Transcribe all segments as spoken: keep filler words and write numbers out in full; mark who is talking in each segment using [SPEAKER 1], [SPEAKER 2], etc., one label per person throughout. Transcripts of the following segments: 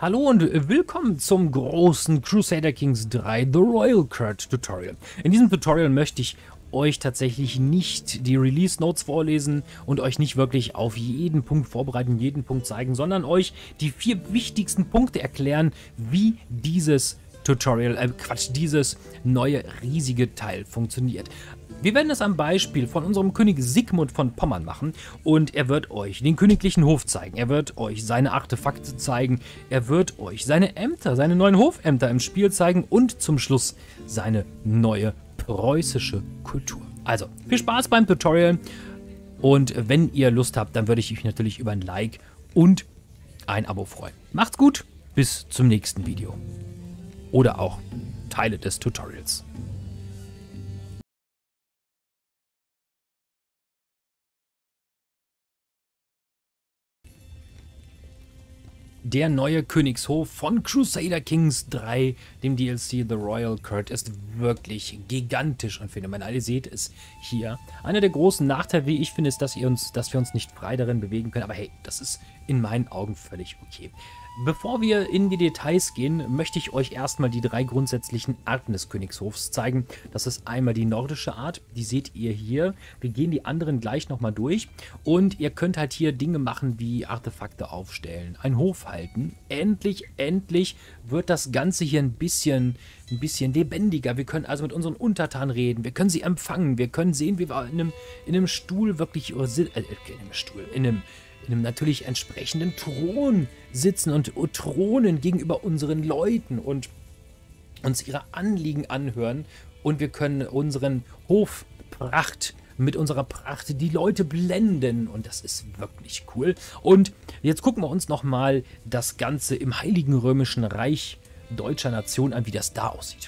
[SPEAKER 1] Hallo und willkommen zum großen Crusader Kings drei The Royal Court Tutorial. In diesem Tutorial möchte ich euch tatsächlich nicht die Release Notes vorlesen und euch nicht wirklich auf jeden Punkt vorbereiten, jeden Punkt zeigen, sondern euch die vier wichtigsten Punkte erklären, wie dieses Tutorial, äh Quatsch, dieses neue riesige Teil funktioniert. Wir werden es am Beispiel von unserem König Sigmund von Pommern machen und er wird euch den königlichen Hof zeigen, er wird euch seine Artefakte zeigen, er wird euch seine Ämter, seine neuen Hofämter im Spiel zeigen und zum Schluss seine neue preußische Kultur. Also, viel Spaß beim Tutorial und wenn ihr Lust habt, dann würde ich mich natürlich über ein Like und ein Abo freuen. Macht's gut, bis zum nächsten Video. Oder auch Teile des Tutorials. Der neue Königshof von Crusader Kings drei, dem D L C The Royal Court, ist wirklich gigantisch und phänomenal. Ihr seht es hier. Einer der großen Nachteile, wie ich finde, ist, dass, ihr uns, dass wir uns nicht frei darin bewegen können. Aber hey, das ist in meinen Augen völlig okay. Bevor wir in die Details gehen, möchte ich euch erstmal die drei grundsätzlichen Arten des Königshofs zeigen. Das ist einmal die nordische Art, die seht ihr hier. Wir gehen die anderen gleich nochmal durch und ihr könnt halt hier Dinge machen wie Artefakte aufstellen, einen Hof halten. Endlich, endlich wird das Ganze hier ein bisschen, ein bisschen lebendiger. Wir können also mit unseren Untertanen reden, wir können sie empfangen, wir können sehen, wie wir in einem, in einem Stuhl wirklich, äh, in einem Stuhl, in einem in einem natürlich entsprechenden Thron sitzen und thronen gegenüber unseren Leuten und uns ihre Anliegen anhören. Und wir können unseren Hofpracht, mit unserer Pracht die Leute blenden. Und das ist wirklich cool. Und jetzt gucken wir uns nochmal das Ganze im Heiligen Römischen Reich deutscher Nation an, wie das da aussieht.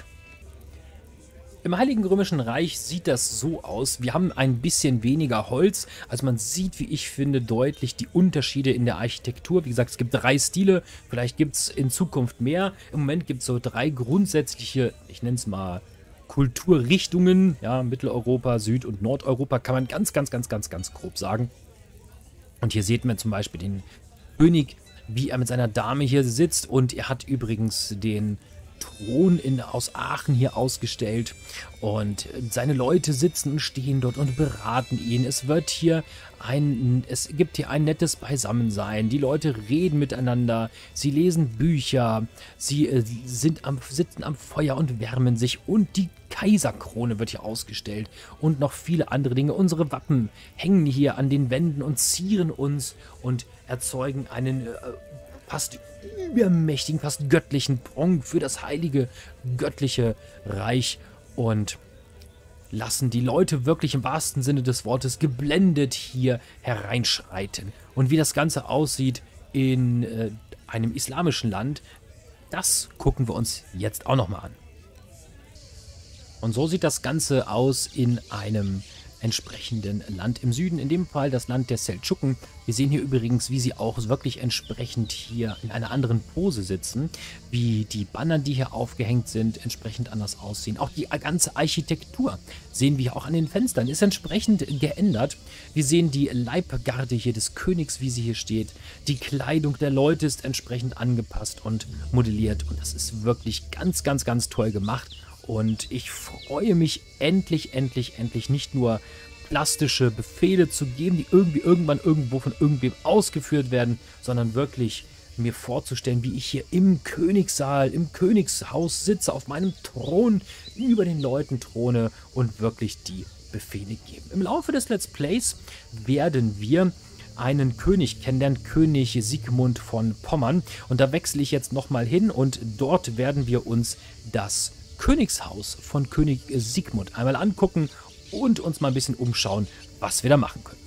[SPEAKER 1] Im Heiligen Römischen Reich sieht das so aus, wir haben ein bisschen weniger Holz, also man sieht, wie ich finde, deutlich die Unterschiede in der Architektur. Wie gesagt, es gibt drei Stile, vielleicht gibt es in Zukunft mehr. Im Moment gibt es so drei grundsätzliche, ich nenne es mal Kulturrichtungen, ja, Mitteleuropa, Süd- und Nordeuropa, kann man ganz, ganz, ganz, ganz, ganz grob sagen. Und hier sieht man zum Beispiel den König, wie er mit seiner Dame hier sitzt, und er hat übrigens den Thron in, aus Aachen hier ausgestellt und seine Leute sitzen und stehen dort und beraten ihn. Es wird hier ein, es gibt hier ein nettes Beisammensein. Die Leute reden miteinander, sie lesen Bücher, sie äh, sind am, sitzen am Feuer und wärmen sich und die Kaiserkrone wird hier ausgestellt und noch viele andere Dinge. Unsere Wappen hängen hier an den Wänden und zieren uns und erzeugen einen äh, fast übermächtigen, fast göttlichen Prunk für das heilige, göttliche Reich und lassen die Leute wirklich im wahrsten Sinne des Wortes geblendet hier hereinschreiten. Und wie das Ganze aussieht in äh, einem islamischen Land, das gucken wir uns jetzt auch nochmal an. Und so sieht das Ganze aus in einem entsprechenden Land im Süden, in dem Fall das Land der Seldschuken. Wir sehen hier übrigens, wie sie auch wirklich entsprechend hier in einer anderen Pose sitzen, wie die Banner, die hier aufgehängt sind, entsprechend anders aussehen. Auch die ganze Architektur sehen wir auch an den Fenstern, ist entsprechend geändert. Wir sehen die Leibgarde hier des Königs, wie sie hier steht. Die Kleidung der Leute ist entsprechend angepasst und modelliert und das ist wirklich ganz, ganz, ganz toll gemacht. Und ich freue mich endlich, endlich, endlich nicht nur plastische Befehle zu geben, die irgendwie irgendwann irgendwo von irgendwem ausgeführt werden, sondern wirklich mir vorzustellen, wie ich hier im Königssaal, im Königshaus sitze, auf meinem Thron, über den Leuten throne und wirklich die Befehle gebe. Im Laufe des Let's Plays werden wir einen König kennenlernen, König Sigmund von Pommern. Und da wechsle ich jetzt nochmal hin und dort werden wir uns das Königshaus von König Sigmund einmal angucken und uns mal ein bisschen umschauen, was wir da machen können.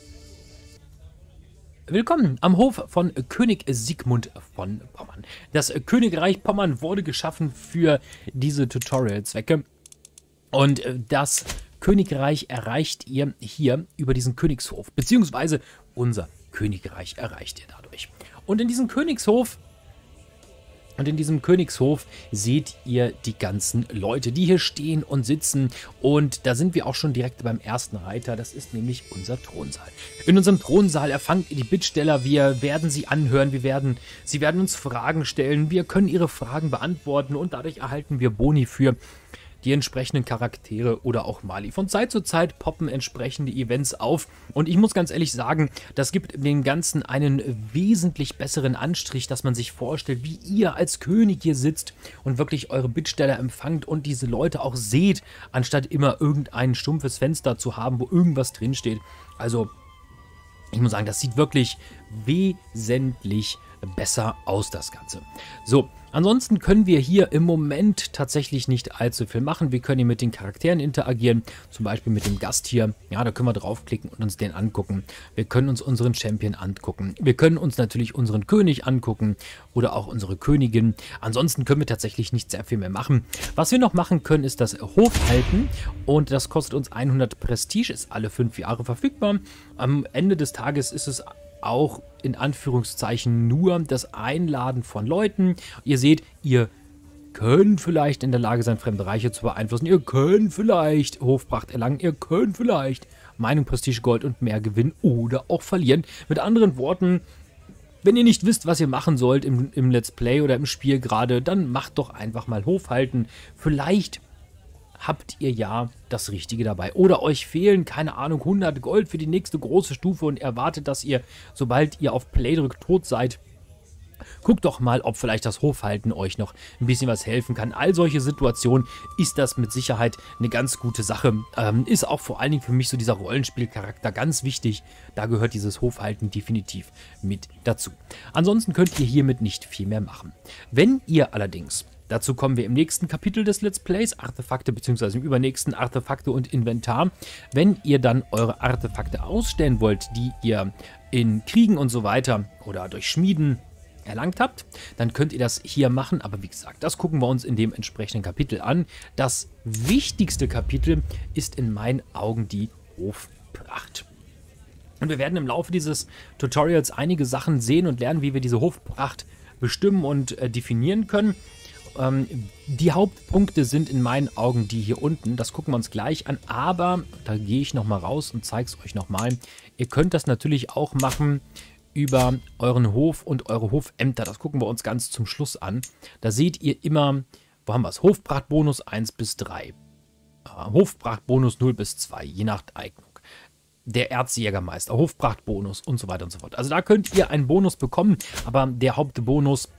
[SPEAKER 1] Willkommen am Hof von König Sigmund von Pommern. Das Königreich Pommern wurde geschaffen für diese Tutorial-Zwecke und das Königreich erreicht ihr hier über diesen Königshof, beziehungsweise unser Königreich erreicht ihr dadurch. Und in diesem Königshof Und in diesem Königshof seht ihr die ganzen Leute, die hier stehen und sitzen. Und da sind wir auch schon direkt beim ersten Reiter. Das ist nämlich unser Thronsaal. In unserem Thronsaal erfangt ihr die Bittsteller. Wir werden sie anhören. Wir werden, sie werden uns Fragen stellen. Wir können ihre Fragen beantworten. Und dadurch erhalten wir Boni für die entsprechenden Charaktere oder auch Mali. Von Zeit zu Zeit poppen entsprechende Events auf und ich muss ganz ehrlich sagen, das gibt dem Ganzen einen wesentlich besseren Anstrich, dass man sich vorstellt, wie ihr als König hier sitzt und wirklich eure Bittsteller empfangt und diese Leute auch seht, anstatt immer irgendein stumpfes Fenster zu haben, wo irgendwas drinsteht. Also ich muss sagen, das sieht wirklich wesentlich besser aus, das Ganze. So, ansonsten können wir hier im Moment tatsächlich nicht allzu viel machen. Wir können hier mit den Charakteren interagieren, zum Beispiel mit dem Gast hier. Ja, da können wir draufklicken und uns den angucken. Wir können uns unseren Champion angucken. Wir können uns natürlich unseren König angucken oder auch unsere Königin. Ansonsten können wir tatsächlich nicht sehr viel mehr machen. Was wir noch machen können, ist das Hofhalten und das kostet uns hundert Prestige, ist alle fünf Jahre verfügbar. Am Ende des Tages ist es auch in Anführungszeichen nur das Einladen von Leuten. Ihr seht, ihr könnt vielleicht in der Lage sein, fremde Reiche zu beeinflussen. Ihr könnt vielleicht Hofpracht erlangen. Ihr könnt vielleicht Meinung, Prestige, Gold und mehr gewinnen oder auch verlieren. Mit anderen Worten, wenn ihr nicht wisst, was ihr machen sollt im, im Let's Play oder im Spiel gerade, dann macht doch einfach mal Hofhalten. Vielleicht habt ihr ja das Richtige dabei. Oder euch fehlen, keine Ahnung, hundert Gold für die nächste große Stufe und erwartet, dass ihr, sobald ihr auf Play drückt, tot seid. Guckt doch mal, ob vielleicht das Hofhalten euch noch ein bisschen was helfen kann. All solche Situationen ist das mit Sicherheit eine ganz gute Sache. Ähm, ist auch vor allen Dingen für mich so dieser Rollenspielcharakter ganz wichtig. Da gehört dieses Hofhalten definitiv mit dazu. Ansonsten könnt ihr hiermit nicht viel mehr machen. Wenn ihr allerdings... Dazu kommen wir im nächsten Kapitel des Let's Plays, Artefakte bzw. im übernächsten Artefakte und Inventar. Wenn ihr dann eure Artefakte ausstellen wollt, die ihr in Kriegen und so weiter oder durch Schmieden erlangt habt, dann könnt ihr das hier machen. Aber wie gesagt, das gucken wir uns in dem entsprechenden Kapitel an. Das wichtigste Kapitel ist in meinen Augen die Hofpracht. Und wir werden im Laufe dieses Tutorials einige Sachen sehen und lernen, wie wir diese Hofpracht bestimmen und äh, definieren können. Ähm, die Hauptpunkte sind in meinen Augen die hier unten. Das gucken wir uns gleich an. Aber da gehe ich nochmal raus und zeige es euch nochmal. Ihr könnt das natürlich auch machen über euren Hof und eure Hofämter. Das gucken wir uns ganz zum Schluss an. Da seht ihr immer, wo haben wir es? Hofprachtbonus eins bis drei. Äh, Hofprachtbonus null bis zwei, je nach Eignung. Der Erzjägermeister, Hofprachtbonus und so weiter und so fort. Also da könnt ihr einen Bonus bekommen, aber der Hauptbonus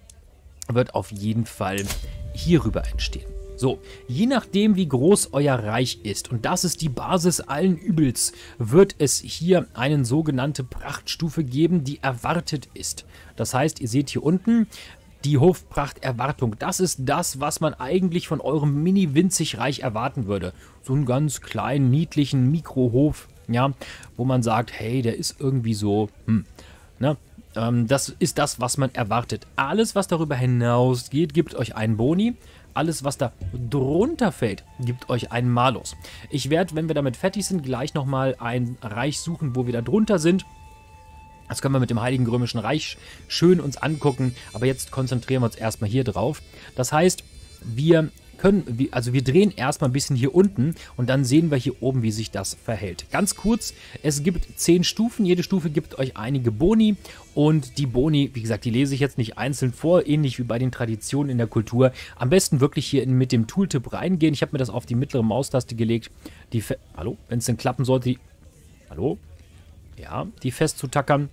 [SPEAKER 1] wird auf jeden Fall hierüber entstehen. So, je nachdem, wie groß euer Reich ist, und das ist die Basis allen Übels, wird es hier eine sogenannte Prachtstufe geben, die erwartet ist. Das heißt, ihr seht hier unten die Hofprachterwartung. Das ist das, was man eigentlich von eurem mini-winzig Reich erwarten würde. So einen ganz kleinen, niedlichen Mikrohof, ja, wo man sagt, hey, der ist irgendwie so, hm, ne? Das ist das, was man erwartet. Alles, was darüber hinausgeht, gibt euch einen Boni. Alles, was da drunter fällt, gibt euch einen Malus. Ich werde, wenn wir damit fertig sind, gleich nochmal ein Reich suchen, wo wir da drunter sind. Das können wir mit dem Heiligen Römischen Reich schön uns angucken. Aber jetzt konzentrieren wir uns erstmal hier drauf. Das heißt, wir können, also wir drehen erstmal ein bisschen hier unten und dann sehen wir hier oben, wie sich das verhält. Ganz kurz, es gibt zehn Stufen, jede Stufe gibt euch einige Boni und die Boni, wie gesagt, die lese ich jetzt nicht einzeln vor, ähnlich wie bei den Traditionen in der Kultur. Am besten wirklich hier mit dem Tooltip reingehen. Ich habe mir das auf die mittlere Maustaste gelegt. Die Fe Hallo? Wenn es denn klappen sollte, die Hallo? Ja, die festzutackern.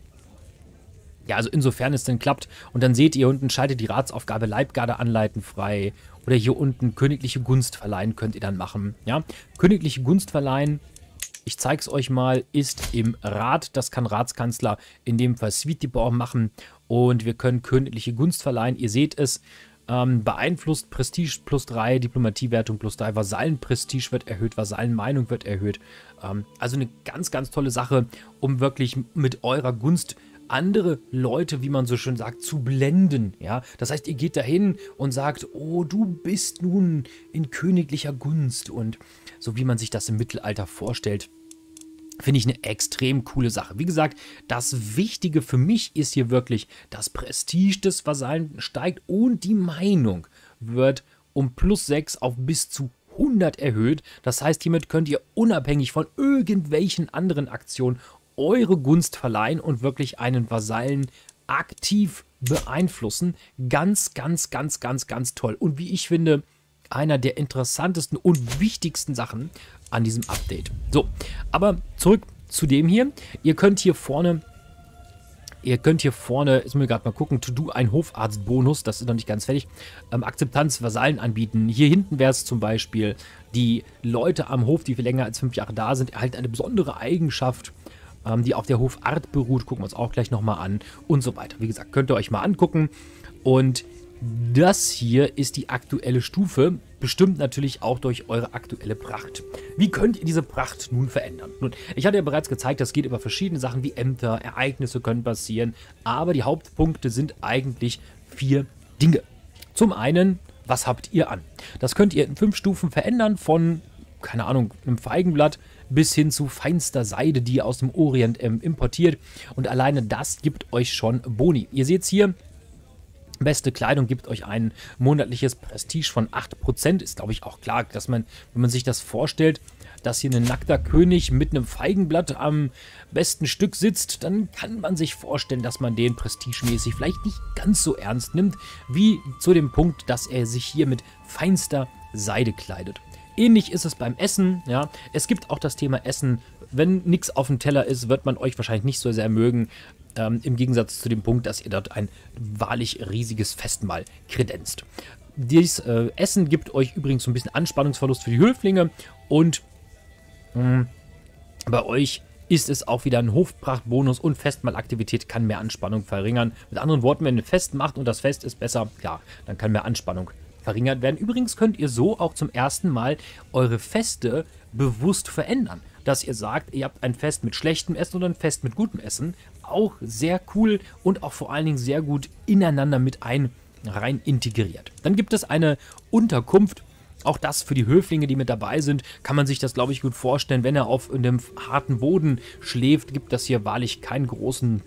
[SPEAKER 1] Ja, also insofern es denn klappt. Und dann seht ihr unten, schaltet die Ratsaufgabe Leibgarde anleiten frei. Oder hier unten königliche Gunst verleihen könnt ihr dann machen. Ja, königliche Gunst verleihen, ich zeige es euch mal, ist im Rat. Das kann Ratskanzler, in dem Fall Sweetibor, machen. Und wir können königliche Gunst verleihen. Ihr seht es, ähm, beeinflusst Prestige plus drei, Diplomatiewertung plus drei, Vasallenprestige wird erhöht, Vasallenmeinung wird erhöht. Ähm, also eine ganz, ganz tolle Sache, um wirklich mit eurer Gunst andere Leute, wie man so schön sagt, zu blenden, ja. Das heißt, ihr geht dahin und sagt, oh, du bist nun in königlicher Gunst und so wie man sich das im Mittelalter vorstellt. Finde ich eine extrem coole Sache. Wie gesagt, das Wichtige für mich ist hier wirklich, das Prestige des Vasallen steigt und die Meinung wird um plus sechs auf bis zu hundert erhöht. Das heißt, hiermit könnt ihr unabhängig von irgendwelchen anderen Aktionen eure Gunst verleihen und wirklich einen Vasallen aktiv beeinflussen. Ganz, ganz, ganz, ganz, ganz toll. Und wie ich finde, einer der interessantesten und wichtigsten Sachen an diesem Update. So, aber zurück zu dem hier. Ihr könnt hier vorne, ihr könnt hier vorne, jetzt müssen wir gerade mal gucken, To-Do ein Hofarzt-Bonus, das ist noch nicht ganz fertig, ähm, Akzeptanz Vasallen anbieten. Hier hinten wäre es zum Beispiel, die Leute am Hof, die für länger als fünf Jahre da sind, erhalten eine besondere Eigenschaft, ähm, die auf der Hofart beruht. Gucken wir uns auch gleich nochmal an und so weiter. Wie gesagt, könnt ihr euch mal angucken. Und das hier ist die aktuelle Stufe, bestimmt natürlich auch durch eure aktuelle Pracht. Wie könnt ihr diese Pracht nun verändern? Nun, ich hatte ja bereits gezeigt, das geht über verschiedene Sachen wie Ämter, Ereignisse können passieren, aber die Hauptpunkte sind eigentlich vier Dinge. Zum einen, was habt ihr an? Das könnt ihr in fünf Stufen verändern, von, keine Ahnung, einem Feigenblatt bis hin zu feinster Seide, die ihr aus dem Orient ähm, importiert. Und alleine das gibt euch schon Boni. Ihr seht es hier. Beste Kleidung gibt euch ein monatliches Prestige von acht Prozent. Ist, glaube ich, auch klar, dass man, wenn man sich das vorstellt, dass hier ein nackter König mit einem Feigenblatt am besten Stück sitzt, dann kann man sich vorstellen, dass man den prestigemäßig vielleicht nicht ganz so ernst nimmt, wie zu dem Punkt, dass er sich hier mit feinster Seide kleidet. Ähnlich ist es beim Essen, ja. Es gibt auch das Thema Essen. Wenn nichts auf dem Teller ist, wird man euch wahrscheinlich nicht so sehr mögen. Ähm, Im Gegensatz zu dem Punkt, dass ihr dort ein wahrlich riesiges Festmahl kredenzt. Dieses äh, Essen gibt euch übrigens so ein bisschen Anspannungsverlust für die Höflinge. Und mh, bei euch ist es auch wieder ein Hofprachtbonus und Festmahlaktivität kann mehr Anspannung verringern. Mit anderen Worten, wenn ihr Fest macht und das Fest ist besser, ja, dann kann mehr Anspannung verringert werden. Übrigens könnt ihr so auch zum ersten Mal eure Feste bewusst verändern. Dass ihr sagt, ihr habt ein Fest mit schlechtem Essen oder ein Fest mit gutem Essen. Auch sehr cool und auch vor allen Dingen sehr gut ineinander mit ein rein integriert. Dann gibt es eine Unterkunft. Auch das für die Höflinge, die mit dabei sind, kann man sich das, glaube ich, gut vorstellen. Wenn er auf einem harten Boden schläft, gibt das hier wahrlich keinen großen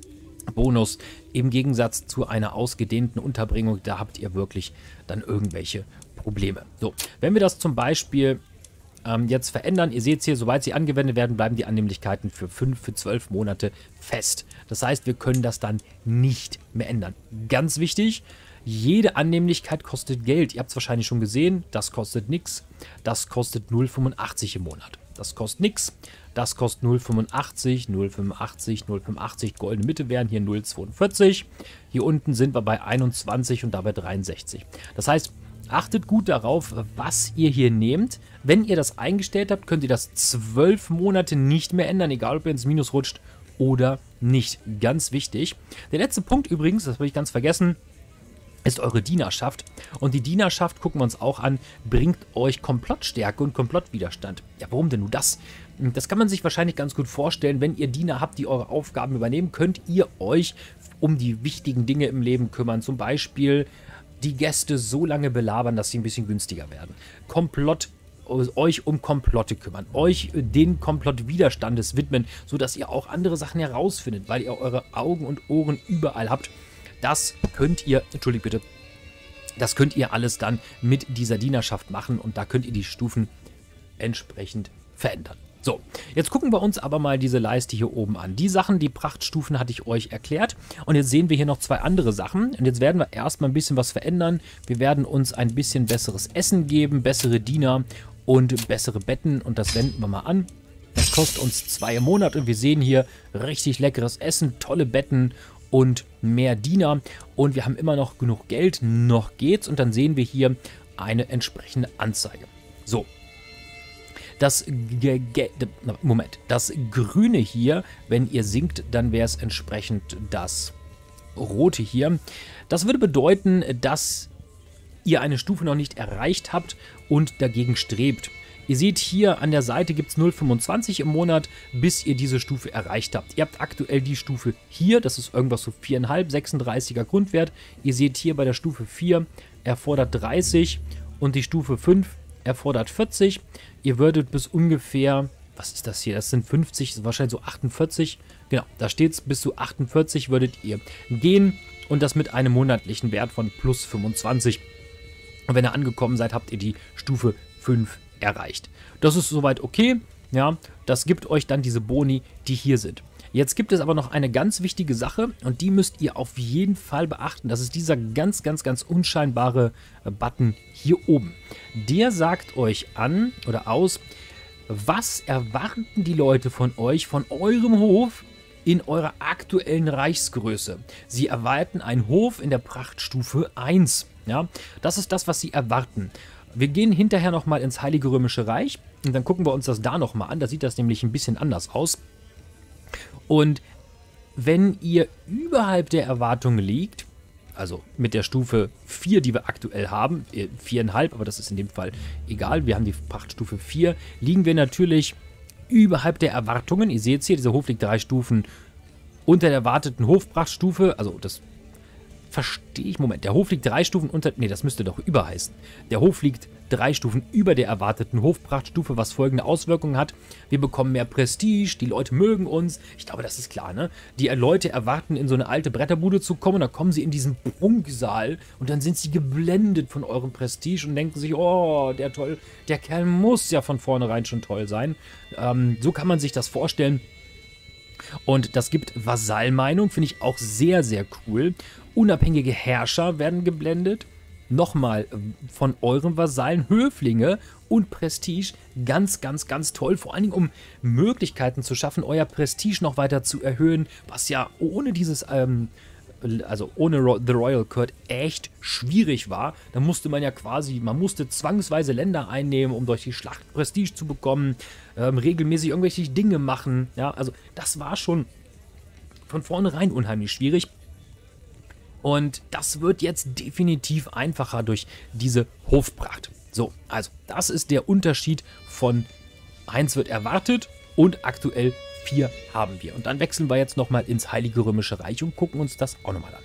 [SPEAKER 1] Bonus. Im Gegensatz zu einer ausgedehnten Unterbringung, da habt ihr wirklich dann irgendwelche Probleme. So, wenn wir das zum Beispiel ähm, jetzt verändern, ihr seht es hier, sobald sie angewendet werden, bleiben die Annehmlichkeiten für fünf, für zwölf Monate fest. Das heißt, wir können das dann nicht mehr ändern. Ganz wichtig, jede Annehmlichkeit kostet Geld. Ihr habt es wahrscheinlich schon gesehen, das kostet nichts. Das kostet null Komma fünfundachtzig im Monat. Das kostet nichts. Das kostet null Komma fünfundachtzig, null Komma fünfundachtzig, null Komma fünfundachtzig. Goldene Mitte wären hier null Komma zweiundvierzig. Hier unten sind wir bei einundzwanzig und dabei dreiundsechzig. Das heißt, achtet gut darauf, was ihr hier nehmt. Wenn ihr das eingestellt habt, könnt ihr das zwölf Monate nicht mehr ändern, egal ob ihr ins Minus rutscht oder nicht. Ganz wichtig. Der letzte Punkt übrigens, das habe ich ganz vergessen, ist eure Dienerschaft. Und die Dienerschaft, gucken wir uns auch an, bringt euch Komplottstärke und Komplottwiderstand. Ja, warum denn nur das? Das kann man sich wahrscheinlich ganz gut vorstellen. Wenn ihr Diener habt, die eure Aufgaben übernehmen, könnt ihr euch um die wichtigen Dinge im Leben kümmern. Zum Beispiel die Gäste so lange belabern, dass sie ein bisschen günstiger werden. Komplott, euch um Komplotte kümmern, euch den Komplottwiderstandes widmen, sodass ihr auch andere Sachen herausfindet, weil ihr eure Augen und Ohren überall habt. Das könnt ihr, entschuldigt bitte, das könnt ihr alles dann mit dieser Dienerschaft machen und da könnt ihr die Stufen entsprechend verändern. So, jetzt gucken wir uns aber mal diese Leiste hier oben an. Die Sachen, die Prachtstufen hatte ich euch erklärt und jetzt sehen wir hier noch zwei andere Sachen und jetzt werden wir erstmal ein bisschen was verändern. Wir werden uns ein bisschen besseres Essen geben, bessere Diener und bessere Betten und das wenden wir mal an. Das kostet uns zwei im Monat und wir sehen hier richtig leckeres Essen, tolle Betten und mehr Diener und wir haben immer noch genug Geld, noch geht's und dann sehen wir hier eine entsprechende Anzeige. So, das Ge Ge Moment, das Grüne hier, wenn ihr sinkt, dann wäre es entsprechend das Rote hier. Das würde bedeuten, dass ihr eine Stufe noch nicht erreicht habt und dagegen strebt. Ihr seht hier an der Seite gibt es null Komma fünfundzwanzig im Monat, bis ihr diese Stufe erreicht habt. Ihr habt aktuell die Stufe hier, das ist irgendwas so vier Komma fünf, sechsunddreißiger Grundwert. Ihr seht hier bei der Stufe vier erfordert dreißig und die Stufe fünf erfordert vierzig. Ihr würdet bis ungefähr was ist das hier? Das sind fünfzig, das ist wahrscheinlich so achtundvierzig. Genau, da steht es, bis zu achtundvierzig würdet ihr gehen und das mit einem monatlichen Wert von plus fünfundzwanzig. Und wenn ihr angekommen seid, habt ihr die Stufe fünf erreicht. Das ist soweit okay, ja, das gibt euch dann diese Boni, die hier sind. Jetzt gibt es aber noch eine ganz wichtige Sache und die müsst ihr auf jeden Fall beachten. Das ist dieser ganz, ganz, ganz unscheinbare Button hier oben. Der sagt euch an oder aus, was erwarten die Leute von euch, von eurem Hof in eurer aktuellen Reichsgröße. Sie erwarten einen Hof in der Prachtstufe eins. Ja, das ist das, was sie erwarten. Wir gehen hinterher nochmal ins Heilige Römische Reich und dann gucken wir uns das da nochmal an. Da sieht das nämlich ein bisschen anders aus. Und wenn ihr überhalb der Erwartung liegt, also mit der Stufe vier, die wir aktuell haben, vier Komma fünf, aber das ist in dem Fall egal, wir haben die Prachtstufe vier, liegen wir natürlich überhalb der Erwartungen. Ihr seht es hier, dieser Hof liegt drei Stufen unter der erwarteten Hofprachtstufe, also das verstehe ich, Moment, der Hof liegt drei Stufen unter, nee, das müsste doch über heißen. Der Hof liegt drei Stufen über der erwarteten Hofprachtstufe, was folgende Auswirkungen hat. Wir bekommen mehr Prestige, die Leute mögen uns. Ich glaube, das ist klar, ne? Die Leute erwarten, in so eine alte Bretterbude zu kommen, dann kommen sie in diesen Prunksaal und dann sind sie geblendet von eurem Prestige und denken sich, oh, der toll, der Kerl muss ja von vornherein schon toll sein. Ähm, so kann man sich das vorstellen. Und das gibt Vasallmeinung, finde ich auch sehr, sehr cool. Unabhängige Herrscher werden geblendet. Nochmal von euren Vasallen, Höflinge und Prestige. Ganz, ganz, ganz toll. Vor allen Dingen, um Möglichkeiten zu schaffen, euer Prestige noch weiter zu erhöhen, was ja ohne dieses, ähm, also ohne Ro The Royal Court echt schwierig war. Da musste man ja quasi, man musste zwangsweise Länder einnehmen, um durch die Schlacht Prestige zu bekommen, ähm, regelmäßig irgendwelche Dinge machen. Ja, also das war schon von vornherein unheimlich schwierig. Und das wird jetzt definitiv einfacher durch diese Hofpracht. So, also das ist der Unterschied von eins wird erwartet und aktuell vier haben wir. Und dann wechseln wir jetzt nochmal ins Heilige Römische Reich und gucken uns das auch nochmal an.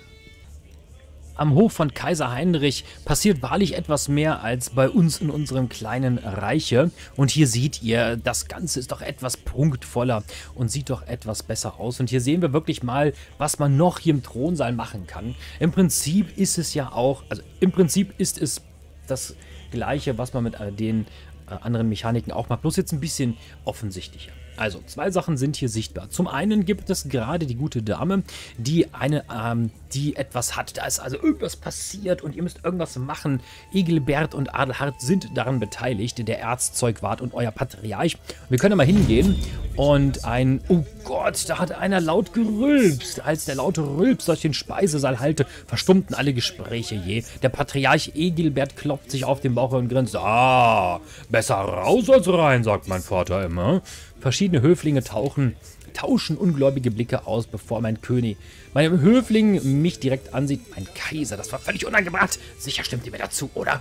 [SPEAKER 1] Am Hof von Kaiser Heinrich passiert wahrlich etwas mehr als bei uns in unserem kleinen Reiche. Und hier seht ihr, das Ganze ist doch etwas punktvoller und sieht doch etwas besser aus. Und hier sehen wir wirklich mal, was man noch hier im Thronsaal machen kann. Im Prinzip ist es ja auch, also im Prinzip ist es das Gleiche, was man mit den anderen Mechaniken auch macht, bloß jetzt ein bisschen offensichtlicher. Also, zwei Sachen sind hier sichtbar. Zum einen gibt es gerade die gute Dame, die eine, ähm, die etwas hat. Da ist also irgendwas passiert und ihr müsst irgendwas machen. Egilbert und Adelhard sind daran beteiligt, der Erzzeugwart und euer Patriarch. Wir können mal hingehen und ein, oh Gott, da hat einer laut gerülpst. Als der laute Rülps durch den Speisesaal hallte, verstummten alle Gespräche je. Der Patriarch Egilbert klopft sich auf den Bauch und grinst. Ah, besser raus als rein, sagt mein Vater immer. Verschiedene Höflinge tauchen, tauschen ungläubige Blicke aus, bevor mein König, mein Höfling mich direkt ansieht. Mein Kaiser, das war völlig unangebracht. Sicher stimmt ihr mir dazu, oder?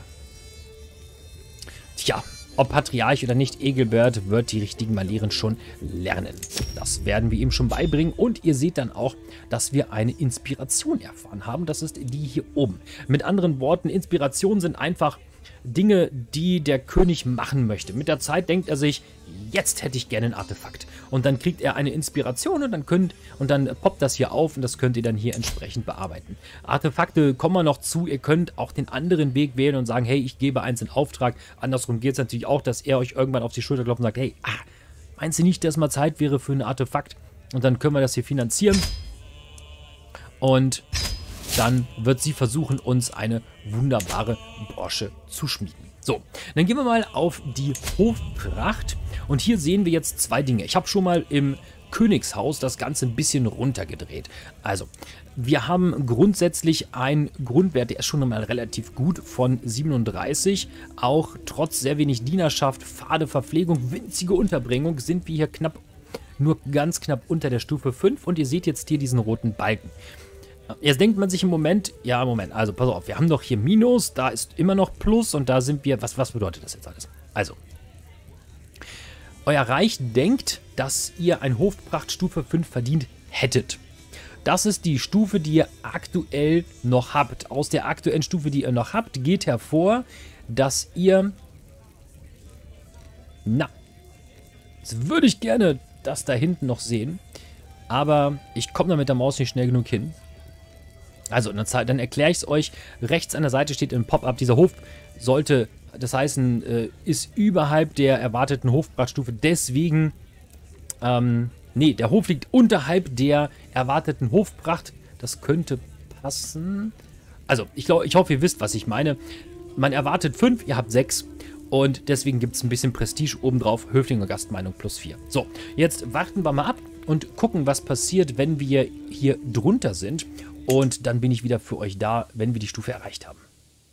[SPEAKER 1] Tja, ob Patriarch oder nicht, Egilbert wird die richtigen Manieren schon lernen. Das werden wir ihm schon beibringen. Und ihr seht dann auch, dass wir eine Inspiration erfahren haben. Das ist die hier oben. Mit anderen Worten, Inspirationen sind einfach Dinge, die der König machen möchte. Mit der Zeit denkt er sich, jetzt hätte ich gerne ein Artefakt. Und dann kriegt er eine Inspiration und dann könnt und dann poppt das hier auf und das könnt ihr dann hier entsprechend bearbeiten. Artefakte kommen wir noch zu. Ihr könnt auch den anderen Weg wählen und sagen, hey, ich gebe eins in Auftrag. Andersrum geht es natürlich auch, dass er euch irgendwann auf die Schulter klopft und sagt, hey, ah, meinst du nicht, dass mal Zeit wäre für ein Artefakt? Und dann können wir das hier finanzieren. Und dann wird sie versuchen, uns eine wunderbare Brosche zu schmieden. So, dann gehen wir mal auf die Hofpracht. Und hier sehen wir jetzt zwei Dinge. Ich habe schon mal im Königshaus das Ganze ein bisschen runtergedreht. Also, wir haben grundsätzlich einen Grundwert, der ist schon mal relativ gut, von siebenunddreißig. Auch trotz sehr wenig Dienerschaft, fade Verpflegung, winzige Unterbringung sind wir hier knapp, nur ganz knapp unter der Stufe fünf. Und ihr seht jetzt hier diesen roten Balken. Jetzt denkt man sich im Moment, ja, Moment, also pass auf, wir haben doch hier Minus, da ist immer noch Plus und da sind wir, was, was bedeutet das jetzt alles? Also, euer Reich denkt, dass ihr ein Hofpracht Stufe fünf verdient hättet. Das ist die Stufe, die ihr aktuell noch habt. Aus der aktuellen Stufe, die ihr noch habt, geht hervor, dass ihr, na, Jetzt würde ich gerne das da hinten noch sehen. Aber ich komme da mit der Maus nicht schnell genug hin. Also, dann erkläre ich es euch. Rechts an der Seite steht im Pop-up, dieser Hof sollte, das heißen, äh, ist überhalb der erwarteten Hofprachtstufe. Deswegen, ähm, nee, der Hof liegt unterhalb der erwarteten Hofpracht. Das könnte passen. Also, ich glaube, ich hoffe, ihr wisst, was ich meine. Man erwartet fünf, ihr habt sechs. Und deswegen gibt es ein bisschen Prestige obendrauf. Höflinger Gastmeinung plus vier. So, jetzt warten wir mal ab und gucken, was passiert, wenn wir hier drunter sind. Und dann bin ich wieder für euch da, wenn wir die Stufe erreicht haben.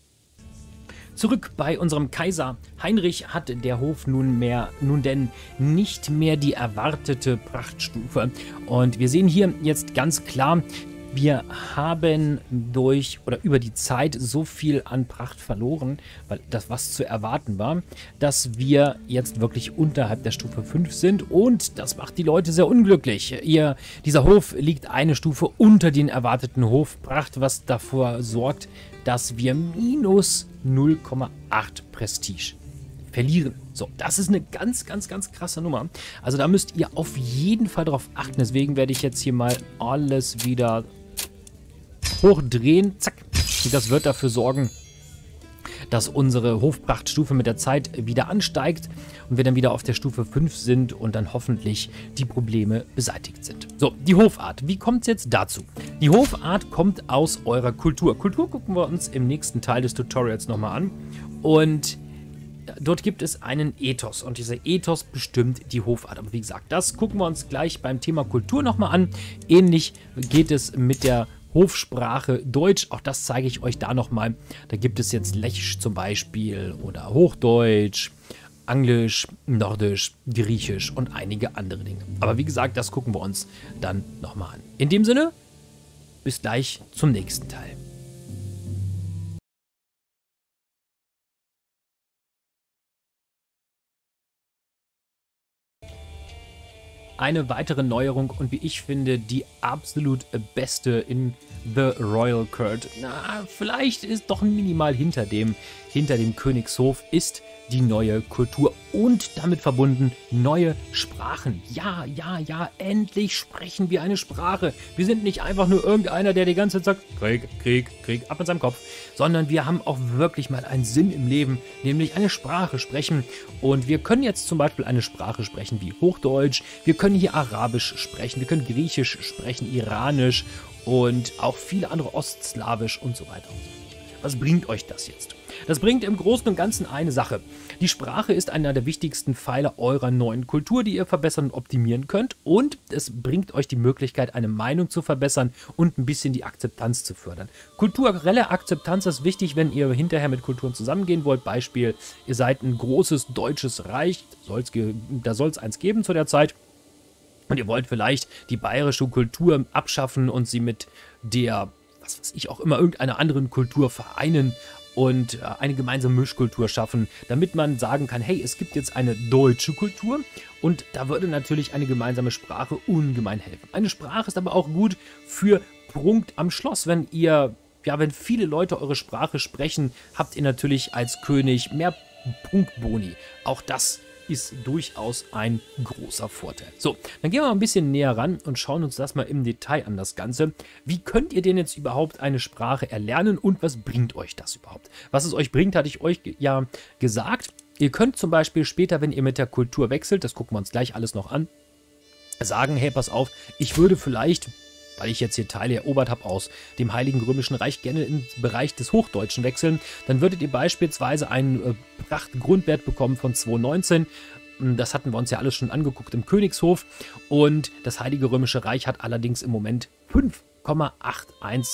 [SPEAKER 1] Zurück bei unserem Kaiser Heinrich hat der Hof nun mehr, nun denn nicht mehr die erwartete Prachtstufe. Und wir sehen hier jetzt ganz klar, wir haben durch oder über die Zeit so viel an Pracht verloren, weil das was zu erwarten war, dass wir jetzt wirklich unterhalb der Stufe fünf sind und das macht die Leute sehr unglücklich. Ihr, dieser Hof liegt eine Stufe unter den erwarteten Hofpracht, was davor sorgt, dass wir minus null Komma acht Prestige verlieren. So, das ist eine ganz, ganz, ganz krasse Nummer. Also da müsst ihr auf jeden Fall darauf achten. Deswegen werde ich jetzt hier mal alles wieder hochdrehen. Zack. Und das wird dafür sorgen, dass unsere Hofprachtstufe mit der Zeit wieder ansteigt und wir dann wieder auf der Stufe fünf sind und dann hoffentlich die Probleme beseitigt sind. So, die Hofart. Wie kommt es jetzt dazu? Die Hofart kommt aus eurer Kultur. Kultur gucken wir uns im nächsten Teil des Tutorials nochmal an. Und dort gibt es einen Ethos und dieser Ethos bestimmt die Hofart. Aber wie gesagt, das gucken wir uns gleich beim Thema Kultur nochmal an. Ähnlich geht es mit der Hofsprache Deutsch, auch das zeige ich euch da nochmal. Da gibt es jetzt Lechisch zum Beispiel oder Hochdeutsch, Englisch, Nordisch, Griechisch und einige andere Dinge. Aber wie gesagt, das gucken wir uns dann nochmal an. In dem Sinne, bis gleich zum nächsten Teil. Eine weitere Neuerung und wie ich finde, die absolut beste in The Royal Court, na, vielleicht ist doch minimal hinter dem, hinter dem Königshof, ist die neue Kultur und damit verbunden neue Sprachen. Ja, ja, ja, endlich sprechen wir eine Sprache. Wir sind nicht einfach nur irgendeiner, der die ganze Zeit sagt, Krieg, Krieg, Krieg, ab in seinem Kopf, sondern wir haben auch wirklich mal einen Sinn im Leben, nämlich eine Sprache sprechen. Und wir können jetzt zum Beispiel eine Sprache sprechen wie Hochdeutsch, wir können hier Arabisch sprechen, wir können Griechisch sprechen, Iranisch und auch viele andere Ostslawisch und so weiter und so fort. Was bringt euch das jetzt? Das bringt im Großen und Ganzen eine Sache. Die Sprache ist einer der wichtigsten Pfeiler eurer neuen Kultur, die ihr verbessern und optimieren könnt. Und es bringt euch die Möglichkeit, eine Meinung zu verbessern und ein bisschen die Akzeptanz zu fördern. Kulturelle Akzeptanz ist wichtig, wenn ihr hinterher mit Kulturen zusammengehen wollt. Beispiel, ihr seid ein großes deutsches Reich, soll's da soll es eins geben zu der Zeit. Und ihr wollt vielleicht die bayerische Kultur abschaffen und sie mit der, was weiß ich, auch immer irgendeiner anderen Kultur vereinen und eine gemeinsame Mischkultur schaffen, damit man sagen kann, hey, es gibt jetzt eine deutsche Kultur und da würde natürlich eine gemeinsame Sprache ungemein helfen. Eine Sprache ist aber auch gut für Prunkt am Schloss. Wenn ihr, ja, wenn viele Leute eure Sprache sprechen, habt ihr natürlich als König mehr Prunkboni. Auch das ist durchaus ein großer Vorteil. So, dann gehen wir mal ein bisschen näher ran und schauen uns das mal im Detail an, das Ganze. Wie könnt ihr denn jetzt überhaupt eine Sprache erlernen und was bringt euch das überhaupt? Was es euch bringt, hatte ich euch ja gesagt. Ihr könnt zum Beispiel später, wenn ihr mit der Kultur wechselt, das gucken wir uns gleich alles noch an, sagen, hey, pass auf, ich würde vielleicht, weil ich jetzt hier Teile erobert habe aus dem Heiligen Römischen Reich, gerne im Bereich des Hochdeutschen wechseln, dann würdet ihr beispielsweise einen äh, Prachtgrundwert bekommen von zwei Komma neunzehn. Das hatten wir uns ja alles schon angeguckt im Königshof. Und das Heilige Römische Reich hat allerdings im Moment fünf Komma einundachtzig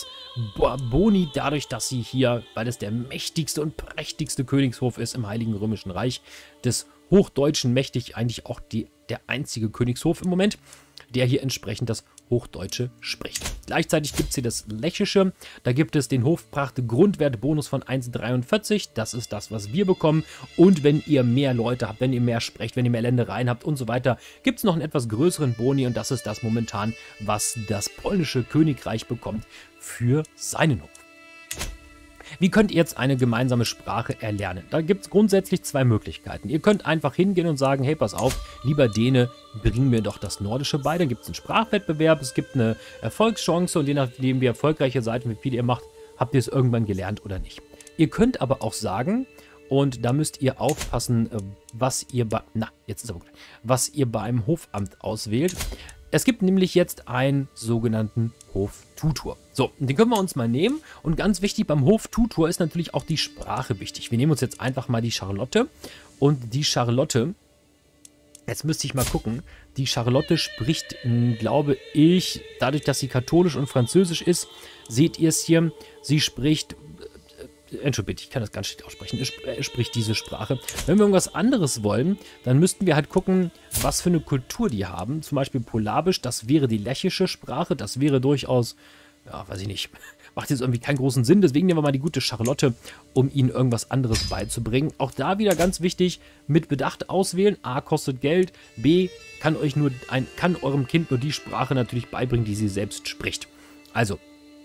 [SPEAKER 1] Boni, dadurch, dass sie hier, weil es der mächtigste und prächtigste Königshof ist im Heiligen Römischen Reich, des Hochdeutschen mächtig, eigentlich auch die, der einzige Königshof im Moment, der hier entsprechend das Hochdeutsche spricht. Gleichzeitig gibt es hier das Lechische. Da gibt es den Hofpracht-Grundwert-Bonus von eins Komma dreiundvierzig. Das ist das, was wir bekommen. Und wenn ihr mehr Leute habt, wenn ihr mehr sprecht, wenn ihr mehr Ländereien habt und so weiter, gibt es noch einen etwas größeren Boni. Und das ist das momentan, was das polnische Königreich bekommt für seinen Hof. Wie könnt ihr jetzt eine gemeinsame Sprache erlernen? Da gibt es grundsätzlich zwei Möglichkeiten. Ihr könnt einfach hingehen und sagen, hey, pass auf, lieber Däne, bring mir doch das Nordische bei. Dann gibt es einen Sprachwettbewerb, es gibt eine Erfolgschance und je nachdem, wie erfolgreich ihr seid und wie viel ihr macht, habt ihr es irgendwann gelernt oder nicht. Ihr könnt aber auch sagen, und da müsst ihr aufpassen, was ihr bei, na, jetzt ist aber gut, was ihr beim Hofamt auswählt. Es gibt nämlich jetzt einen sogenannten Hoftutor. So, den können wir uns mal nehmen. Und ganz wichtig, beim Hoftutor ist natürlich auch die Sprache wichtig. Wir nehmen uns jetzt einfach mal die Charlotte. Und die Charlotte, jetzt müsste ich mal gucken, die Charlotte spricht, glaube ich, dadurch, dass sie katholisch und französisch ist, seht ihr es hier, sie spricht... Entschuldigung, ich kann das ganz schlecht aussprechen. Er spricht diese Sprache. Wenn wir irgendwas anderes wollen, dann müssten wir halt gucken, was für eine Kultur die haben. Zum Beispiel Polabisch, das wäre die lettische Sprache. Das wäre durchaus, ja, weiß ich nicht, macht jetzt irgendwie keinen großen Sinn. Deswegen nehmen wir mal die gute Charlotte, um ihnen irgendwas anderes beizubringen. Auch da wieder ganz wichtig, mit Bedacht auswählen. A, kostet Geld. B, kann euch nur ein, kann eurem Kind nur die Sprache natürlich beibringen, die sie selbst spricht. Also,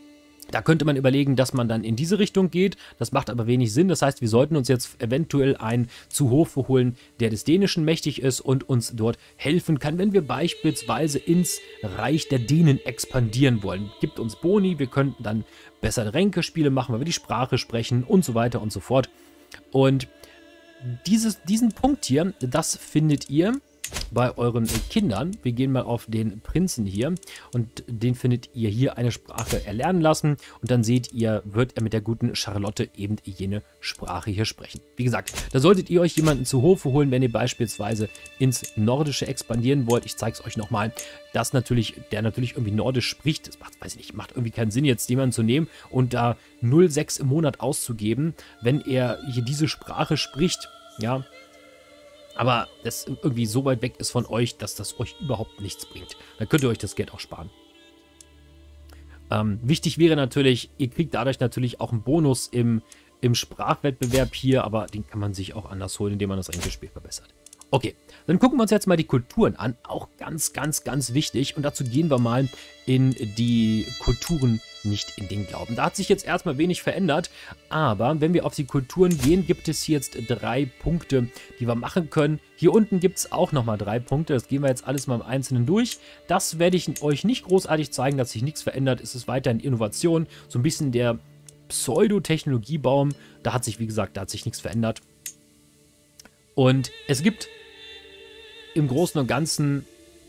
[SPEAKER 1] da könnte man überlegen, dass man dann in diese Richtung geht. Das macht aber wenig Sinn. Das heißt, wir sollten uns jetzt eventuell einen zu Hofe holen, der des Dänischen mächtig ist und uns dort helfen kann, wenn wir beispielsweise ins Reich der Dänen expandieren wollen. Gibt uns Boni, wir könnten dann bessere Ränkespiele machen, weil wir die Sprache sprechen und so weiter und so fort. Und dieses, diesen Punkt hier, das findet ihr bei euren Kindern. Wir gehen mal auf den Prinzen hier und den findet ihr hier eine Sprache erlernen lassen und dann seht ihr, wird er mit der guten Charlotte eben jene Sprache hier sprechen. Wie gesagt, da solltet ihr euch jemanden zu Hofe holen, wenn ihr beispielsweise ins Nordische expandieren wollt. Ich zeige es euch nochmal, dass natürlich, der natürlich irgendwie Nordisch spricht. Das macht, weiß ich nicht, macht irgendwie keinen Sinn, jetzt jemanden zu nehmen und da null Komma sechs im Monat auszugeben, wenn er hier diese Sprache spricht, ja. Aber das irgendwie so weit weg ist von euch, dass das euch überhaupt nichts bringt. Dann könnt ihr euch das Geld auch sparen. Ähm, wichtig wäre natürlich, ihr kriegt dadurch natürlich auch einen Bonus im, im Sprachwettbewerb hier, aber den kann man sich auch anders holen, indem man das Ränkespiel verbessert. Okay, dann gucken wir uns jetzt mal die Kulturen an. Auch ganz, ganz, ganz wichtig. Und dazu gehen wir mal in die Kulturen, nicht in den Glauben. Da hat sich jetzt erstmal wenig verändert, aber wenn wir auf die Kulturen gehen, gibt es hier jetzt drei Punkte, die wir machen können. Hier unten gibt es auch nochmal drei Punkte, das gehen wir jetzt alles mal im Einzelnen durch. Das werde ich euch nicht großartig zeigen, dass sich nichts verändert. Es ist weiterhin Innovation, so ein bisschen der Pseudo-Technologiebaum. Da hat sich, wie gesagt, da hat sich nichts verändert. Und es gibt im Großen und Ganzen,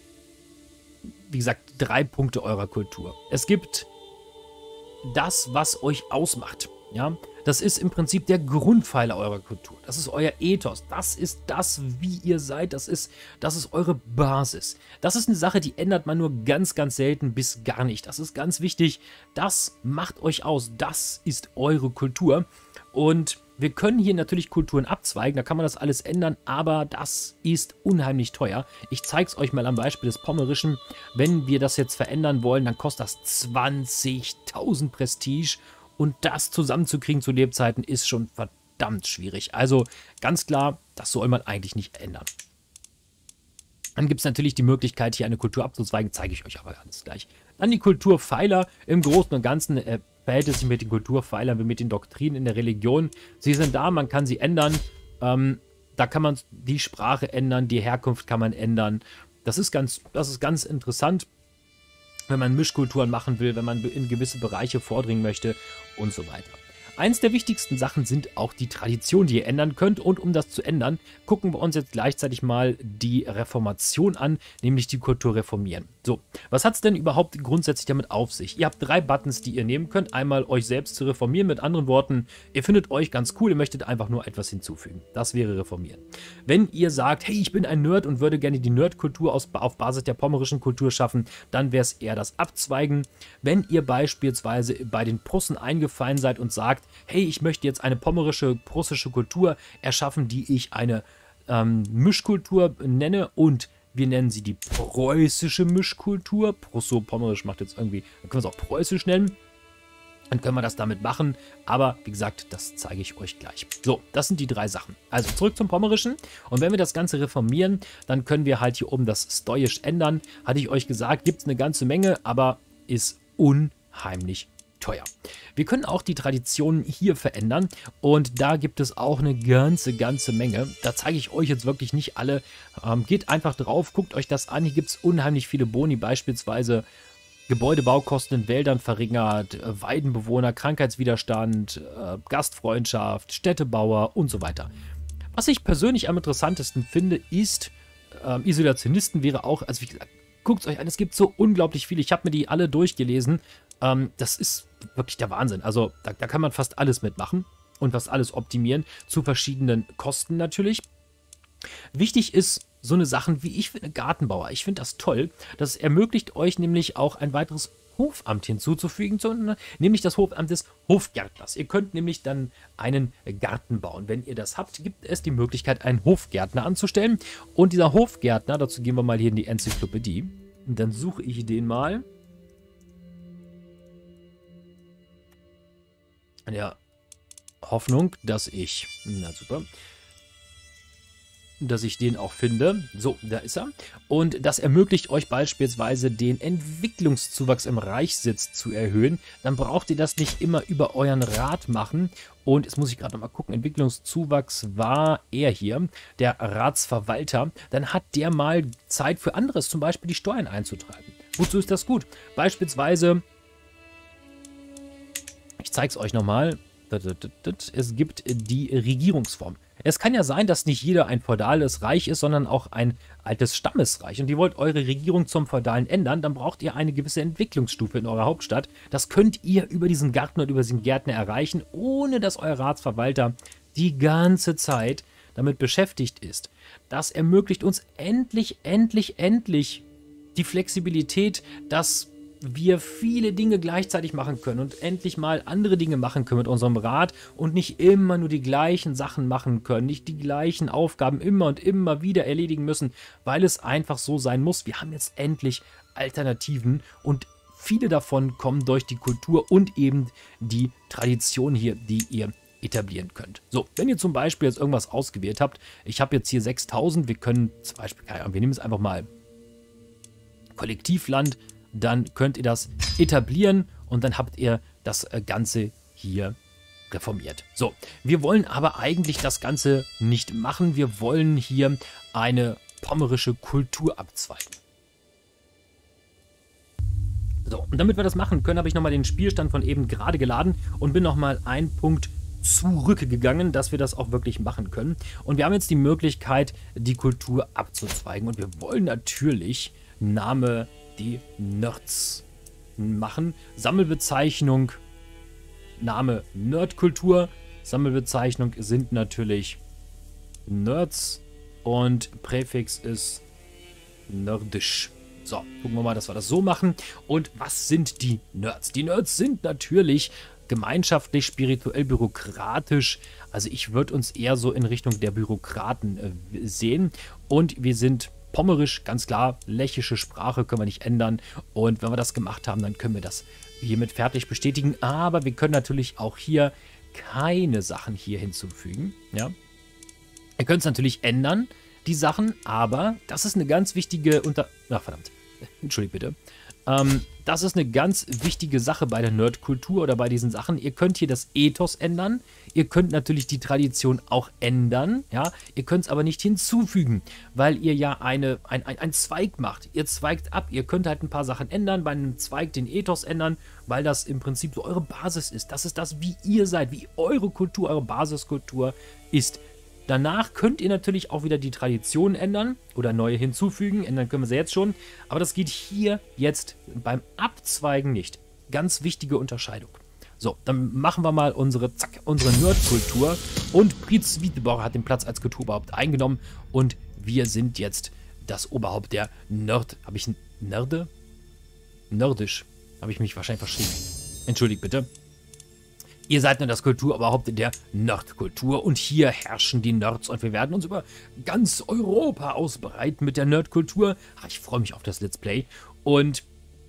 [SPEAKER 1] wie gesagt, drei Punkte eurer Kultur. Es gibt das, was euch ausmacht. Ja, das ist im Prinzip der Grundpfeiler eurer Kultur. Das ist euer Ethos. Das ist das, wie ihr seid. Das ist, das ist eure Basis. Das ist eine Sache, die ändert man nur ganz, ganz selten bis gar nicht. Das ist ganz wichtig. Das macht euch aus. Das ist eure Kultur. Und wir können hier natürlich Kulturen abzweigen, da kann man das alles ändern, aber das ist unheimlich teuer. Ich zeige es euch mal am Beispiel des Pommerischen. Wenn wir das jetzt verändern wollen, dann kostet das zwanzigtausend Prestige und das zusammenzukriegen zu Lebzeiten ist schon verdammt schwierig. Also ganz klar, das soll man eigentlich nicht ändern. Dann gibt es natürlich die Möglichkeit, hier eine Kultur abzuzweigen, zeige ich euch aber ganz gleich. Dann die Kulturpfeiler. Im Großen und Ganzen äh, verhält es sich mit den Kulturpfeilern wie mit den Doktrinen in der Religion. Sie sind da, man kann sie ändern. Ähm, da kann man die Sprache ändern, die Herkunft kann man ändern. Das ist ganz, das ist ganz interessant, wenn man Mischkulturen machen will, wenn man in gewisse Bereiche vordringen möchte und so weiter. Eins der wichtigsten Sachen sind auch die Traditionen, die ihr ändern könnt. Und um das zu ändern, gucken wir uns jetzt gleichzeitig mal die Reformation an, nämlich die Kultur reformieren. So, was hat es denn überhaupt grundsätzlich damit auf sich? Ihr habt drei Buttons, die ihr nehmen könnt. Einmal euch selbst zu reformieren, mit anderen Worten, ihr findet euch ganz cool, ihr möchtet einfach nur etwas hinzufügen. Das wäre reformieren. Wenn ihr sagt, hey, ich bin ein Nerd und würde gerne die Nerdkultur aus, auf Basis der pommerischen Kultur schaffen, dann wäre es eher das Abzweigen. Wenn ihr beispielsweise bei den Prussen eingefallen seid und sagt, hey, ich möchte jetzt eine pommerische, prussische Kultur erschaffen, die ich eine ähm, Mischkultur nenne und wir nennen sie die preußische Mischkultur. Prusso-Pommerisch macht jetzt irgendwie, dann können wir es auch preußisch nennen. Dann können wir das damit machen, aber wie gesagt, das zeige ich euch gleich. So, das sind die drei Sachen. Also zurück zum Pommerischen und wenn wir das Ganze reformieren, dann können wir halt hier oben das Stoisch ändern. Hatte ich euch gesagt, gibt es eine ganze Menge, aber ist unheimlich teuer. Wir können auch die Traditionen hier verändern und da gibt es auch eine ganze, ganze Menge. Da zeige ich euch jetzt wirklich nicht alle. Ähm, geht einfach drauf, guckt euch das an. Hier gibt es unheimlich viele Boni, beispielsweise Gebäudebaukosten in Wäldern verringert, äh, Weidenbewohner, Krankheitswiderstand, äh, Gastfreundschaft, Städtebauer und so weiter. Was ich persönlich am interessantesten finde, ist, äh, Isolationisten wäre auch, also wie gesagt, guckt es euch an, es gibt so unglaublich viele. Ich habe mir die alle durchgelesen. Ähm, das ist wirklich der Wahnsinn. Also da, da kann man fast alles mitmachen und fast alles optimieren. Zu verschiedenen Kosten natürlich. Wichtig ist so eine Sachen wie ich finde Gartenbauer. Ich finde das toll. Das ermöglicht euch nämlich auch ein weiteres Hofamt hinzuzufügen, nämlich das Hofamt des Hofgärtners. Ihr könnt nämlich dann einen Garten bauen. Wenn ihr das habt, gibt es die Möglichkeit, einen Hofgärtner anzustellen. Und dieser Hofgärtner, dazu gehen wir mal hier in die Enzyklopädie. Und dann suche ich den mal. In der Hoffnung, dass ich, na super, dass ich den auch finde. So, da ist er. Und das ermöglicht euch beispielsweise den Entwicklungszuwachs im Reichssitz zu erhöhen. Dann braucht ihr das nicht immer über euren Rat machen. Und jetzt muss ich gerade noch mal gucken, Entwicklungszuwachs war er hier, der Ratsverwalter. Dann hat der mal Zeit für anderes, zum Beispiel die Steuern einzutreiben. Wozu ist das gut? Beispielsweise, ich zeige es euch nochmal, es gibt die Regierungsform. Es kann ja sein, dass nicht jeder ein feudales Reich ist, sondern auch ein altes Stammesreich. Und ihr wollt eure Regierung zum feudalen ändern, dann braucht ihr eine gewisse Entwicklungsstufe in eurer Hauptstadt. Das könnt ihr über diesen Gärtner und über diesen Gärtner erreichen, ohne dass euer Ratsverwalter die ganze Zeit damit beschäftigt ist. Das ermöglicht uns endlich, endlich, endlich die Flexibilität, dass wir viele Dinge gleichzeitig machen können und endlich mal andere Dinge machen können mit unserem Rat und nicht immer nur die gleichen Sachen machen können, nicht die gleichen Aufgaben immer und immer wieder erledigen müssen, weil es einfach so sein muss. Wir haben jetzt endlich Alternativen und viele davon kommen durch die Kultur und eben die Tradition hier, die ihr etablieren könnt. So, wenn ihr zum Beispiel jetzt irgendwas ausgewählt habt, ich habe jetzt hier sechstausend, wir können zum Beispiel, keine Ahnung, wir nehmen jetzt einfach mal Kollektivland, dann könnt ihr das etablieren und dann habt ihr das Ganze hier reformiert. So, wir wollen aber eigentlich das Ganze nicht machen. Wir wollen hier eine pommerische Kultur abzweigen. So, und damit wir das machen können, habe ich nochmal den Spielstand von eben gerade geladen und bin nochmal einen Punkt zurückgegangen, dass wir das auch wirklich machen können. Und wir haben jetzt die Möglichkeit, die Kultur abzuzweigen. Und wir wollen natürlich Name die Nerds machen. Sammelbezeichnung, Name Nerdkultur. Sammelbezeichnung sind natürlich Nerds und Präfix ist nerdisch. So, gucken wir mal, dass wir das so machen. Und was sind die Nerds? Die Nerds sind natürlich gemeinschaftlich, spirituell, bürokratisch. Also ich würde uns eher so in Richtung der Bürokraten äh, sehen. Und wir sind pommerisch, ganz klar, lächische Sprache können wir nicht ändern. Und wenn wir das gemacht haben, dann können wir das hiermit fertig bestätigen. Aber wir können natürlich auch hier keine Sachen hier hinzufügen. Ja? Ihr könnt es natürlich ändern, die Sachen, aber das ist eine ganz wichtige Unter... Ach, verdammt. Entschuldigt bitte. Ähm, das ist eine ganz wichtige Sache bei der Nerdkultur oder bei diesen Sachen. Ihr könnt hier das Ethos ändern. Ihr könnt natürlich die Tradition auch ändern. Ja? Ihr könnt es aber nicht hinzufügen, weil ihr ja eine, ein, ein, ein Zweig macht. Ihr zweigt ab. Ihr könnt halt ein paar Sachen ändern, bei einem Zweig den Ethos ändern, weil das im Prinzip so eure Basis ist. Das ist das, wie ihr seid, wie eure Kultur, eure Basiskultur ist. Danach könnt ihr natürlich auch wieder die Tradition ändern oder neue hinzufügen. Ändern können wir sie jetzt schon. Aber das geht hier jetzt beim Abzweigen nicht. Ganz wichtige Unterscheidung. So, dann machen wir mal unsere, zack, unsere Nerdkultur. Und Pritz Wiedeborg hat den Platz als Kulturoberhaupt eingenommen. Und wir sind jetzt das Oberhaupt der Nerd. Habe ich ein Nerde? Nerdisch. Habe ich mich wahrscheinlich verschrieben. Entschuldigt bitte. Ihr seid nur das Kulturoberhaupt der Nerdkultur und hier herrschen die Nerds und wir werden uns über ganz Europa ausbreiten mit der Nerdkultur. Ach, ich freue mich auf das Let's Play und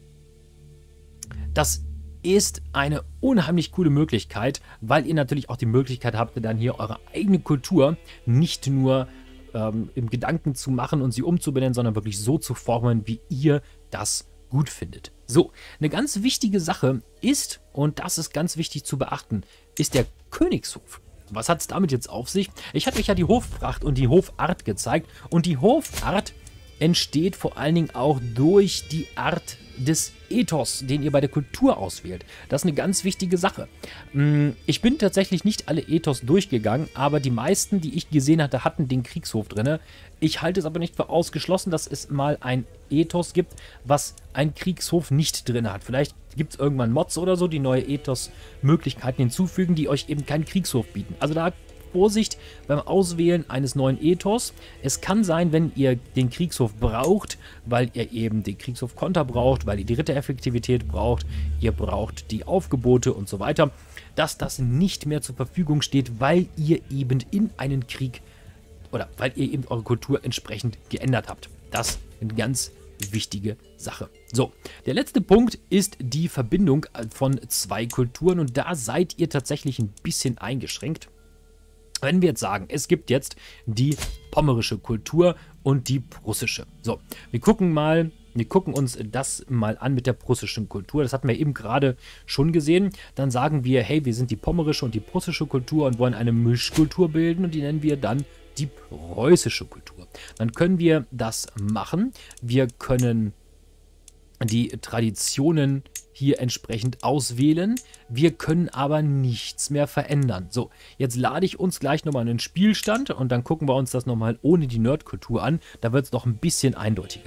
[SPEAKER 1] das ist eine unheimlich coole Möglichkeit, weil ihr natürlich auch die Möglichkeit habt, dann hier eure eigene Kultur nicht nur ähm, im Gedanken zu machen und sie umzubenennen, sondern wirklich so zu formen, wie ihr das gut findet. So, eine ganz wichtige Sache ist, und das ist ganz wichtig zu beachten, ist der Königshof. Was hat es damit jetzt auf sich? Ich hatte euch ja die Hofpracht und die Hofart gezeigt. Und die Hofart entsteht vor allen Dingen auch durch die Art des Ethos, den ihr bei der Kultur auswählt. Das ist eine ganz wichtige Sache. Ich bin tatsächlich nicht alle Ethos durchgegangen, aber die meisten, die ich gesehen hatte, hatten den Kriegshof drin. Ich halte es aber nicht für ausgeschlossen, dass es mal ein Ethos gibt, was einen Kriegshof nicht drin hat. Vielleicht gibt es irgendwann Mods oder so, die neue Ethos-Möglichkeiten hinzufügen, die euch eben keinen Kriegshof bieten. Also da Vorsicht beim Auswählen eines neuen Ethos. Es kann sein, wenn ihr den Kriegshof braucht, weil ihr eben den Kriegshof-Konter braucht, weil ihr die Rittereffektivität braucht, ihr braucht die Aufgebote und so weiter, dass das nicht mehr zur Verfügung steht, weil ihr eben in einen Krieg oder weil ihr eben eure Kultur entsprechend geändert habt. Das ist eine ganz wichtige Sache. So, der letzte Punkt ist die Verbindung von zwei Kulturen und da seid ihr tatsächlich ein bisschen eingeschränkt. Wenn wir jetzt sagen, es gibt jetzt die pommerische Kultur und die prussische. So, wir gucken mal, wir gucken uns das mal an mit der prussischen Kultur. Das hatten wir eben gerade schon gesehen. Dann sagen wir, hey, wir sind die pommerische und die prussische Kultur und wollen eine Mischkultur bilden und die nennen wir dann die preußische Kultur. Dann können wir das machen. Wir können die Traditionen hier entsprechend auswählen. Wir können aber nichts mehr verändern. So, jetzt lade ich uns gleich nochmal einen Spielstand und dann gucken wir uns das nochmal ohne die Nerdkultur an. Da wird es noch ein bisschen eindeutiger.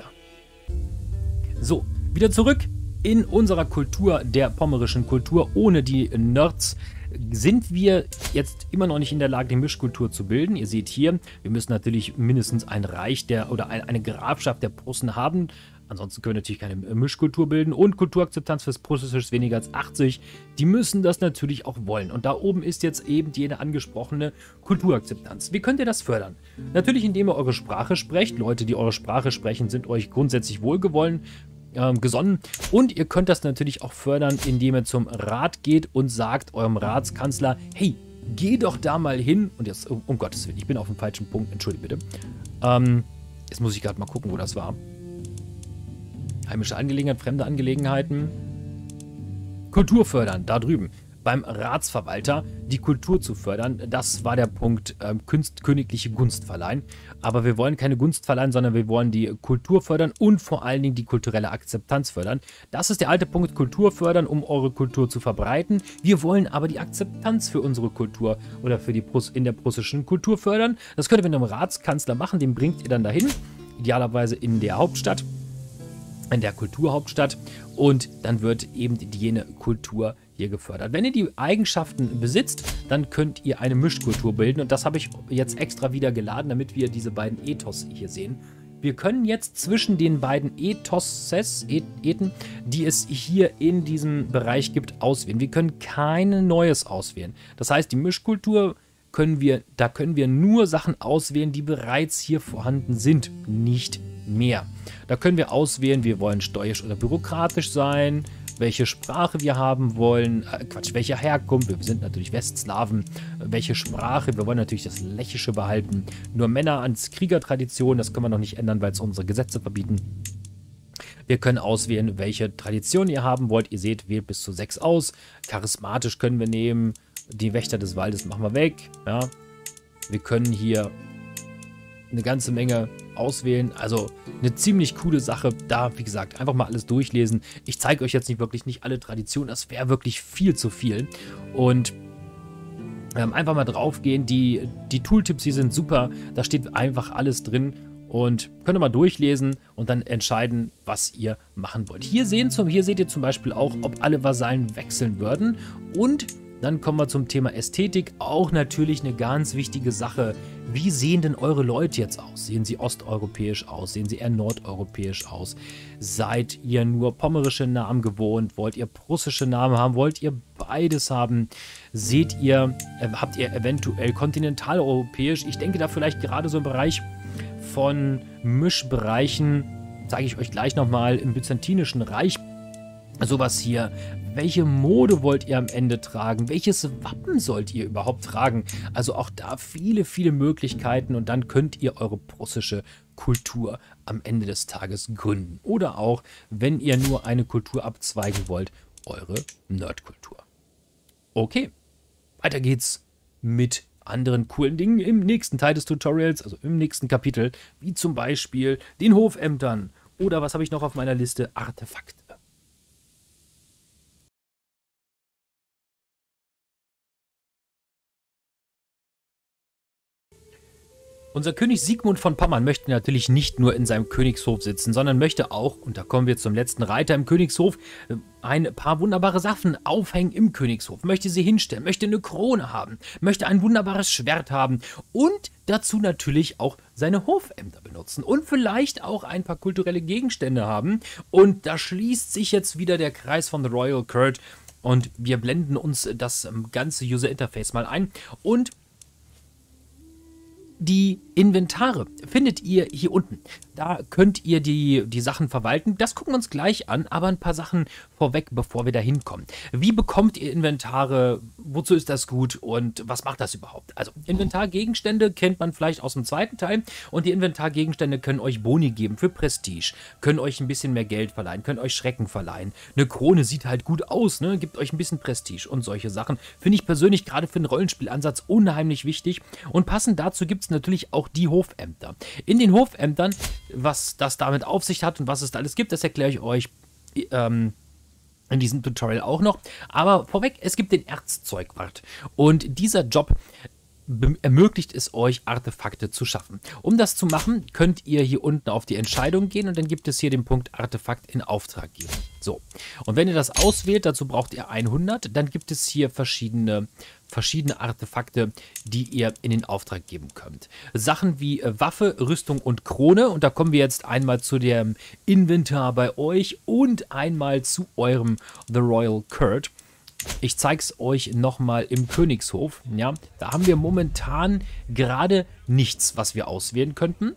[SPEAKER 1] So, wieder zurück in unserer Kultur, der pommerischen Kultur, ohne die Nerds. Sind wir jetzt immer noch nicht in der Lage, die Mischkultur zu bilden. Ihr seht hier, wir müssen natürlich mindestens ein Reich der oder eine Grafschaft der Prussen haben. Ansonsten können wir natürlich keine Mischkultur bilden und Kulturakzeptanz fürs Prussische ist weniger als achtzig. Die müssen das natürlich auch wollen. Und da oben ist jetzt eben jene angesprochene Kulturakzeptanz. Wie könnt ihr das fördern? Natürlich, indem ihr eure Sprache sprecht. Leute, die eure Sprache sprechen, sind euch grundsätzlich wohlgewollen. Ähm, gesonnen. Und ihr könnt das natürlich auch fördern, indem ihr zum Rat geht und sagt eurem Ratskanzler, hey, geh doch da mal hin. Und jetzt, um, um Gottes Willen, ich bin auf dem falschen Punkt, entschuldigt bitte. Ähm, jetzt muss ich gerade mal gucken, wo das war. Heimische Angelegenheiten, fremde Angelegenheiten. Kultur fördern, da drüben. Beim Ratsverwalter die Kultur zu fördern, das war der Punkt ähm, Kunst, königliche Gunst verleihen. Aber wir wollen keine Gunst verleihen, sondern wir wollen die Kultur fördern und vor allen Dingen die kulturelle Akzeptanz fördern. Das ist der alte Punkt, Kultur fördern, um eure Kultur zu verbreiten. Wir wollen aber die Akzeptanz für unsere Kultur oder für die Prus in der prussischen Kultur fördern. Das könnt ihr mit einem Ratskanzler machen, den bringt ihr dann dahin, idealerweise in der Hauptstadt, in der Kulturhauptstadt, und dann wird eben jene Kultur hier gefördert. Wenn ihr die Eigenschaften besitzt, dann könnt ihr eine Mischkultur bilden und das habe ich jetzt extra wieder geladen, damit wir diese beiden Ethos hier sehen. Wir können jetzt zwischen den beiden Ethoses, Ethen, die es hier in diesem Bereich gibt, auswählen. Wir können kein neues auswählen. Das heißt, die Mischkultur können wir, da können wir nur Sachen auswählen, die bereits hier vorhanden sind, nicht mehr. Da können wir auswählen, wir wollen steuerisch oder bürokratisch sein, welche Sprache wir haben wollen, äh, Quatsch, welche Herkunft, wir sind natürlich Westslawen, welche Sprache, wir wollen natürlich das Lächische behalten, nur Männer als Kriegertradition, das können wir noch nicht ändern, weil es unsere Gesetze verbieten. Wir können auswählen, welche Tradition ihr haben wollt, ihr seht, wählt bis zu sechs aus, charismatisch können wir nehmen, die Wächter des Waldes machen wir weg, ja. Wir können hier eine ganze Menge auswählen, also eine ziemlich coole Sache, da, wie gesagt, einfach mal alles durchlesen. Ich zeige euch jetzt nicht wirklich nicht alle Traditionen, das wäre wirklich viel zu viel und ähm, einfach mal drauf gehen, die, die Tooltips hier sind super, da steht einfach alles drin und könnt ihr mal durchlesen und dann entscheiden, was ihr machen wollt. Hier, sehen zum, hier seht ihr zum Beispiel auch, ob alle Vasallen wechseln würden und dann kommen wir zum Thema Ästhetik, auch natürlich eine ganz wichtige Sache. Wie sehen denn eure Leute jetzt aus? Sehen sie osteuropäisch aus? Sehen sie eher nordeuropäisch aus? Seid ihr nur pommerische Namen gewohnt? Wollt ihr prussische Namen haben? Wollt ihr beides haben? Seht ihr, äh, habt ihr eventuell kontinentaleuropäisch? Ich denke da vielleicht gerade so im Bereich von Mischbereichen, zeige ich euch gleich nochmal, im Byzantinischen Reich. Sowas hier. Welche Mode wollt ihr am Ende tragen? Welches Wappen sollt ihr überhaupt tragen? Also auch da viele, viele Möglichkeiten und dann könnt ihr eure prussische Kultur am Ende des Tages gründen. Oder auch, wenn ihr nur eine Kultur abzweigen wollt, eure Nerdkultur. Okay, weiter geht's mit anderen coolen Dingen im nächsten Teil des Tutorials, also im nächsten Kapitel, wie zum Beispiel den Hofämtern oder was habe ich noch auf meiner Liste? Artefakte. Unser König Siegmund von Pommern möchte natürlich nicht nur in seinem Königshof sitzen, sondern möchte auch, und da kommen wir zum letzten Reiter im Königshof, ein paar wunderbare Sachen aufhängen im Königshof. Möchte sie hinstellen, möchte eine Krone haben, möchte ein wunderbares Schwert haben und dazu natürlich auch seine Hofämter benutzen und vielleicht auch ein paar kulturelle Gegenstände haben. Und da schließt sich jetzt wieder der Kreis von The Royal Court und wir blenden uns das ganze User Interface mal ein und die Inventare findet ihr hier unten. Da könnt ihr die, die Sachen verwalten. Das gucken wir uns gleich an, aber ein paar Sachen vorweg, bevor wir da hinkommen. Wie bekommt ihr Inventare? Wozu ist das gut? Und was macht das überhaupt? Also Inventargegenstände kennt man vielleicht aus dem zweiten Teil und die Inventargegenstände können euch Boni geben für Prestige, können euch ein bisschen mehr Geld verleihen, können euch Schrecken verleihen. Eine Krone sieht halt gut aus, ne? Gibt euch ein bisschen Prestige und solche Sachen. Finde ich persönlich gerade für einen Rollenspielansatz unheimlich wichtig und passend dazu gibt es natürlich auch die Hofämter. In den Hofämtern, was das damit auf sich hat und was es da alles gibt, das erkläre ich euch ähm, in diesem Tutorial auch noch. Aber vorweg, es gibt den Erzzeugwart und dieser Job ermöglicht es euch, Artefakte zu schaffen. Um das zu machen, könnt ihr hier unten auf die Entscheidung gehen und dann gibt es hier den Punkt Artefakt in Auftrag geben. So, und wenn ihr das auswählt, dazu braucht ihr hundert, dann gibt es hier verschiedene, verschiedene Artefakte, die ihr in den Auftrag geben könnt. Sachen wie äh, Waffe, Rüstung und Krone und da kommen wir jetzt einmal zu dem Inventar bei euch und einmal zu eurem The Royal Court. Ich zeige es euch nochmal im Königshof. Ja, da haben wir momentan gerade nichts, was wir auswählen könnten.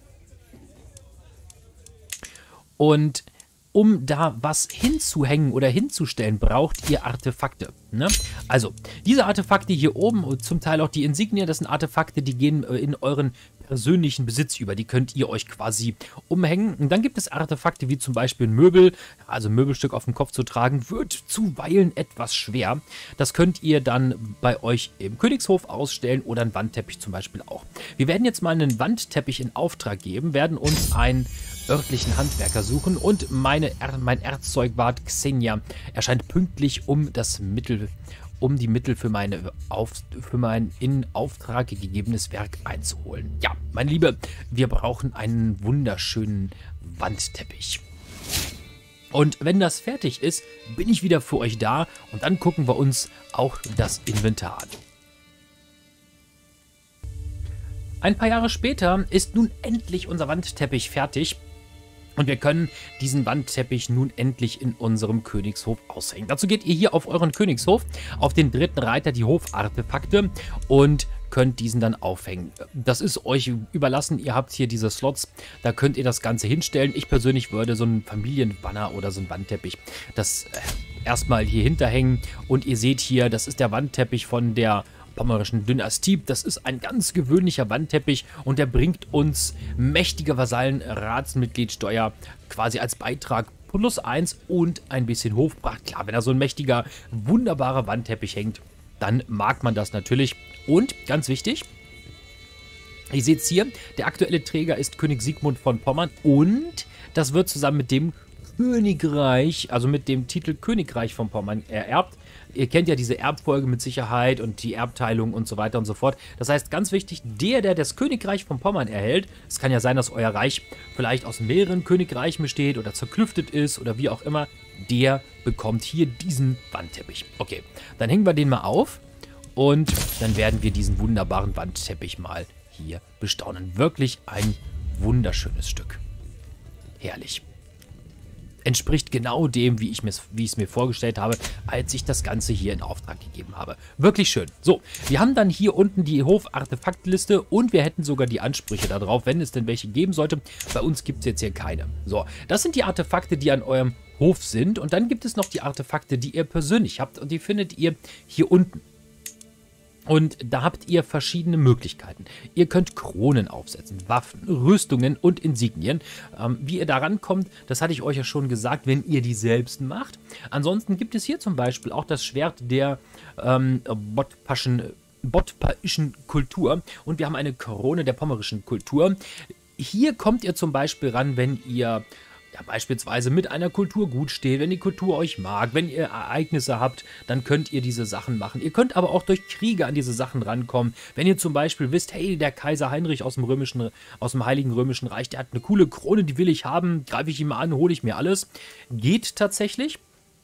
[SPEAKER 1] Und um da was hinzuhängen oder hinzustellen, braucht ihr Artefakte. Ne? Also, diese Artefakte hier oben und zum Teil auch die Insignien, das sind Artefakte, die gehen in euren persönlichen Besitz über. Die könnt ihr euch quasi umhängen. Und dann gibt es Artefakte wie zum Beispiel ein Möbel. Also ein Möbelstück auf dem Kopf zu tragen, wird zuweilen etwas schwer. Das könnt ihr dann bei euch im Königshof ausstellen oder einen Wandteppich zum Beispiel auch. Wir werden jetzt mal einen Wandteppich in Auftrag geben, werden uns einen örtlichen Handwerker suchen und meine er mein Erzzeugwart Xenia erscheint pünktlich, um das Mittel, um die Mittel für, meine auf, für mein in Auftrag gegebenes Werk einzuholen. Ja, meine Liebe, wir brauchen einen wunderschönen Wandteppich. Und wenn das fertig ist, bin ich wieder für euch da und dann gucken wir uns auch das Inventar an. Ein paar Jahre später ist nun endlich unser Wandteppich fertig. Und wir können diesen Wandteppich nun endlich in unserem Königshof aushängen. Dazu geht ihr hier auf euren Königshof, auf den dritten Reiter, die Hofartefakte und könnt diesen dann aufhängen. Das ist euch überlassen. Ihr habt hier diese Slots, da könnt ihr das Ganze hinstellen. Ich persönlich würde so einen Familienbanner oder so einen Wandteppich das äh, erstmal hier hinterhängen. Und ihr seht hier, das ist der Wandteppich von der pommerischen Dynastie. Das ist ein ganz gewöhnlicher Wandteppich und der bringt uns mächtige Vasallen, Ratsmitgliedsteuer quasi als Beitrag plus eins und ein bisschen Hofpracht. Klar, wenn da so ein mächtiger, wunderbarer Wandteppich hängt, dann mag man das natürlich. Und, ganz wichtig, ihr seht es hier, der aktuelle Träger ist König Siegmund von Pommern und das wird zusammen mit dem Königreich, also mit dem Titel Königreich von Pommern ererbt. Ihr kennt ja diese Erbfolge mit Sicherheit und die Erbteilung und so weiter und so fort. Das heißt, ganz wichtig, der, der das Königreich von Pommern erhält, es kann ja sein, dass euer Reich vielleicht aus mehreren Königreichen besteht oder zerklüftet ist oder wie auch immer, der bekommt hier diesen Wandteppich. Okay, dann hängen wir den mal auf und dann werden wir diesen wunderbaren Wandteppich mal hier bestaunen. Wirklich ein wunderschönes Stück. Herrlich. entspricht genau dem, wie ich es wie mir vorgestellt habe, als ich das Ganze hier in Auftrag gegeben habe. Wirklich schön. So, wir haben dann hier unten die Hofartefaktliste und wir hätten sogar die Ansprüche darauf, wenn es denn welche geben sollte. Bei uns gibt es jetzt hier keine. So, das sind die Artefakte, die an eurem Hof sind. Und dann gibt es noch die Artefakte, die ihr persönlich habt. Und die findet ihr hier unten. Und da habt ihr verschiedene Möglichkeiten. Ihr könnt Kronen aufsetzen, Waffen, Rüstungen und Insignien. Ähm, wie ihr da rankommt, das hatte ich euch ja schon gesagt, wenn ihr die selbst macht. Ansonsten gibt es hier zum Beispiel auch das Schwert der ähm, Botpaschen, Botpaischen Kultur. Und wir haben eine Krone der pommerischen Kultur. Hier kommt ihr zum Beispiel ran, wenn ihr ja, beispielsweise mit einer Kultur gut steht, wenn die Kultur euch mag, wenn ihr Ereignisse habt, dann könnt ihr diese Sachen machen. Ihr könnt aber auch durch Kriege an diese Sachen rankommen. Wenn ihr zum Beispiel wisst, hey, der Kaiser Heinrich aus dem römischen, aus dem Heiligen Römischen Reich, der hat eine coole Krone, die will ich haben, greife ich ihm mal an, hole ich mir alles. Geht tatsächlich.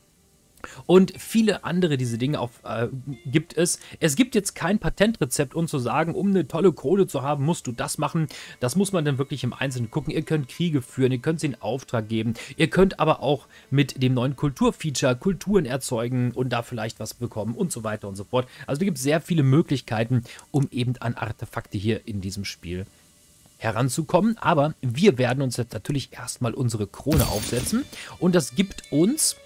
[SPEAKER 1] Und viele andere diese Dinge auf, äh, gibt es. Es gibt jetzt kein Patentrezept, um zu sagen, um eine tolle Krone zu haben, musst du das machen. Das muss man dann wirklich im Einzelnen gucken. Ihr könnt Kriege führen, ihr könnt sie in Auftrag geben. Ihr könnt aber auch mit dem neuen Kulturfeature Kulturen erzeugen und da vielleicht was bekommen und so weiter und so fort. Also da gibt es sehr viele Möglichkeiten, um eben an Artefakte hier in diesem Spiel heranzukommen. Aber wir werden uns jetzt natürlich erstmal unsere Krone aufsetzen und das gibt uns...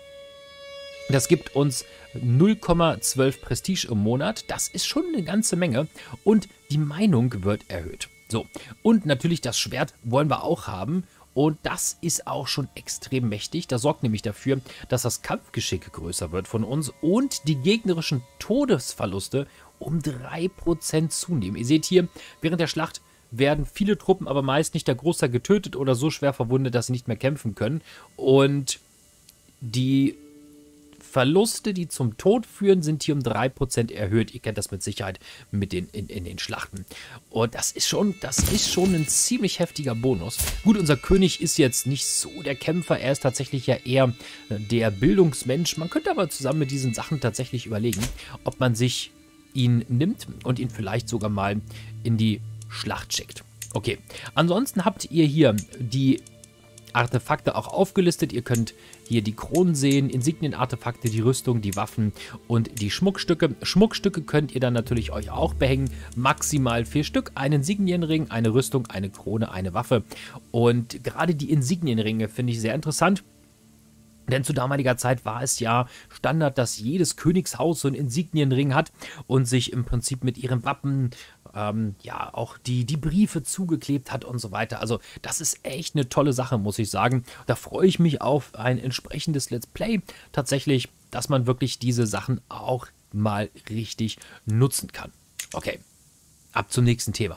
[SPEAKER 1] Das gibt uns null Komma zwölf Prestige im Monat. Das ist schon eine ganze Menge. Und die Meinung wird erhöht. So, und natürlich das Schwert wollen wir auch haben. Und das ist auch schon extrem mächtig. Das sorgt nämlich dafür, dass das Kampfgeschick größer wird von uns und die gegnerischen Todesverluste um drei Prozent zunehmen. Ihr seht hier, während der Schlacht werden viele Truppen, aber meist nicht der Großteil getötet oder so schwer verwundet, dass sie nicht mehr kämpfen können. Und die Verluste, die zum Tod führen, sind hier um drei Prozent erhöht. Ihr kennt das mit Sicherheit mit den, in, in den Schlachten. Und das ist, schon, das ist schon ein ziemlich heftiger Bonus. Gut, unser König ist jetzt nicht so der Kämpfer. Er ist tatsächlich ja eher der Bildungsmensch. Man könnte aber zusammen mit diesen Sachen tatsächlich überlegen, ob man sich ihn nimmt und ihn vielleicht sogar mal in die Schlacht schickt. Okay, ansonsten habt ihr hier die Artefakte auch aufgelistet. Ihr könnt hier die Kronen sehen, Insignien-Artefakte, die Rüstung, die Waffen und die Schmuckstücke. Schmuckstücke könnt ihr dann natürlich euch auch behängen. Maximal vier Stück. Einen Insignienring, eine Rüstung, eine Krone, eine Waffe. Und gerade die Insignienringe finde ich sehr interessant. Denn zu damaliger Zeit war es ja Standard, dass jedes Königshaus so einen Insignienring hat und sich im Prinzip mit ihrem Wappen ähm, ja auch die, die Briefe zugeklebt hat und so weiter. Also das ist echt eine tolle Sache, muss ich sagen. Da freue ich mich auf ein entsprechendes Let's Play tatsächlich, dass man wirklich diese Sachen auch mal richtig nutzen kann. Okay, ab zum nächsten Thema.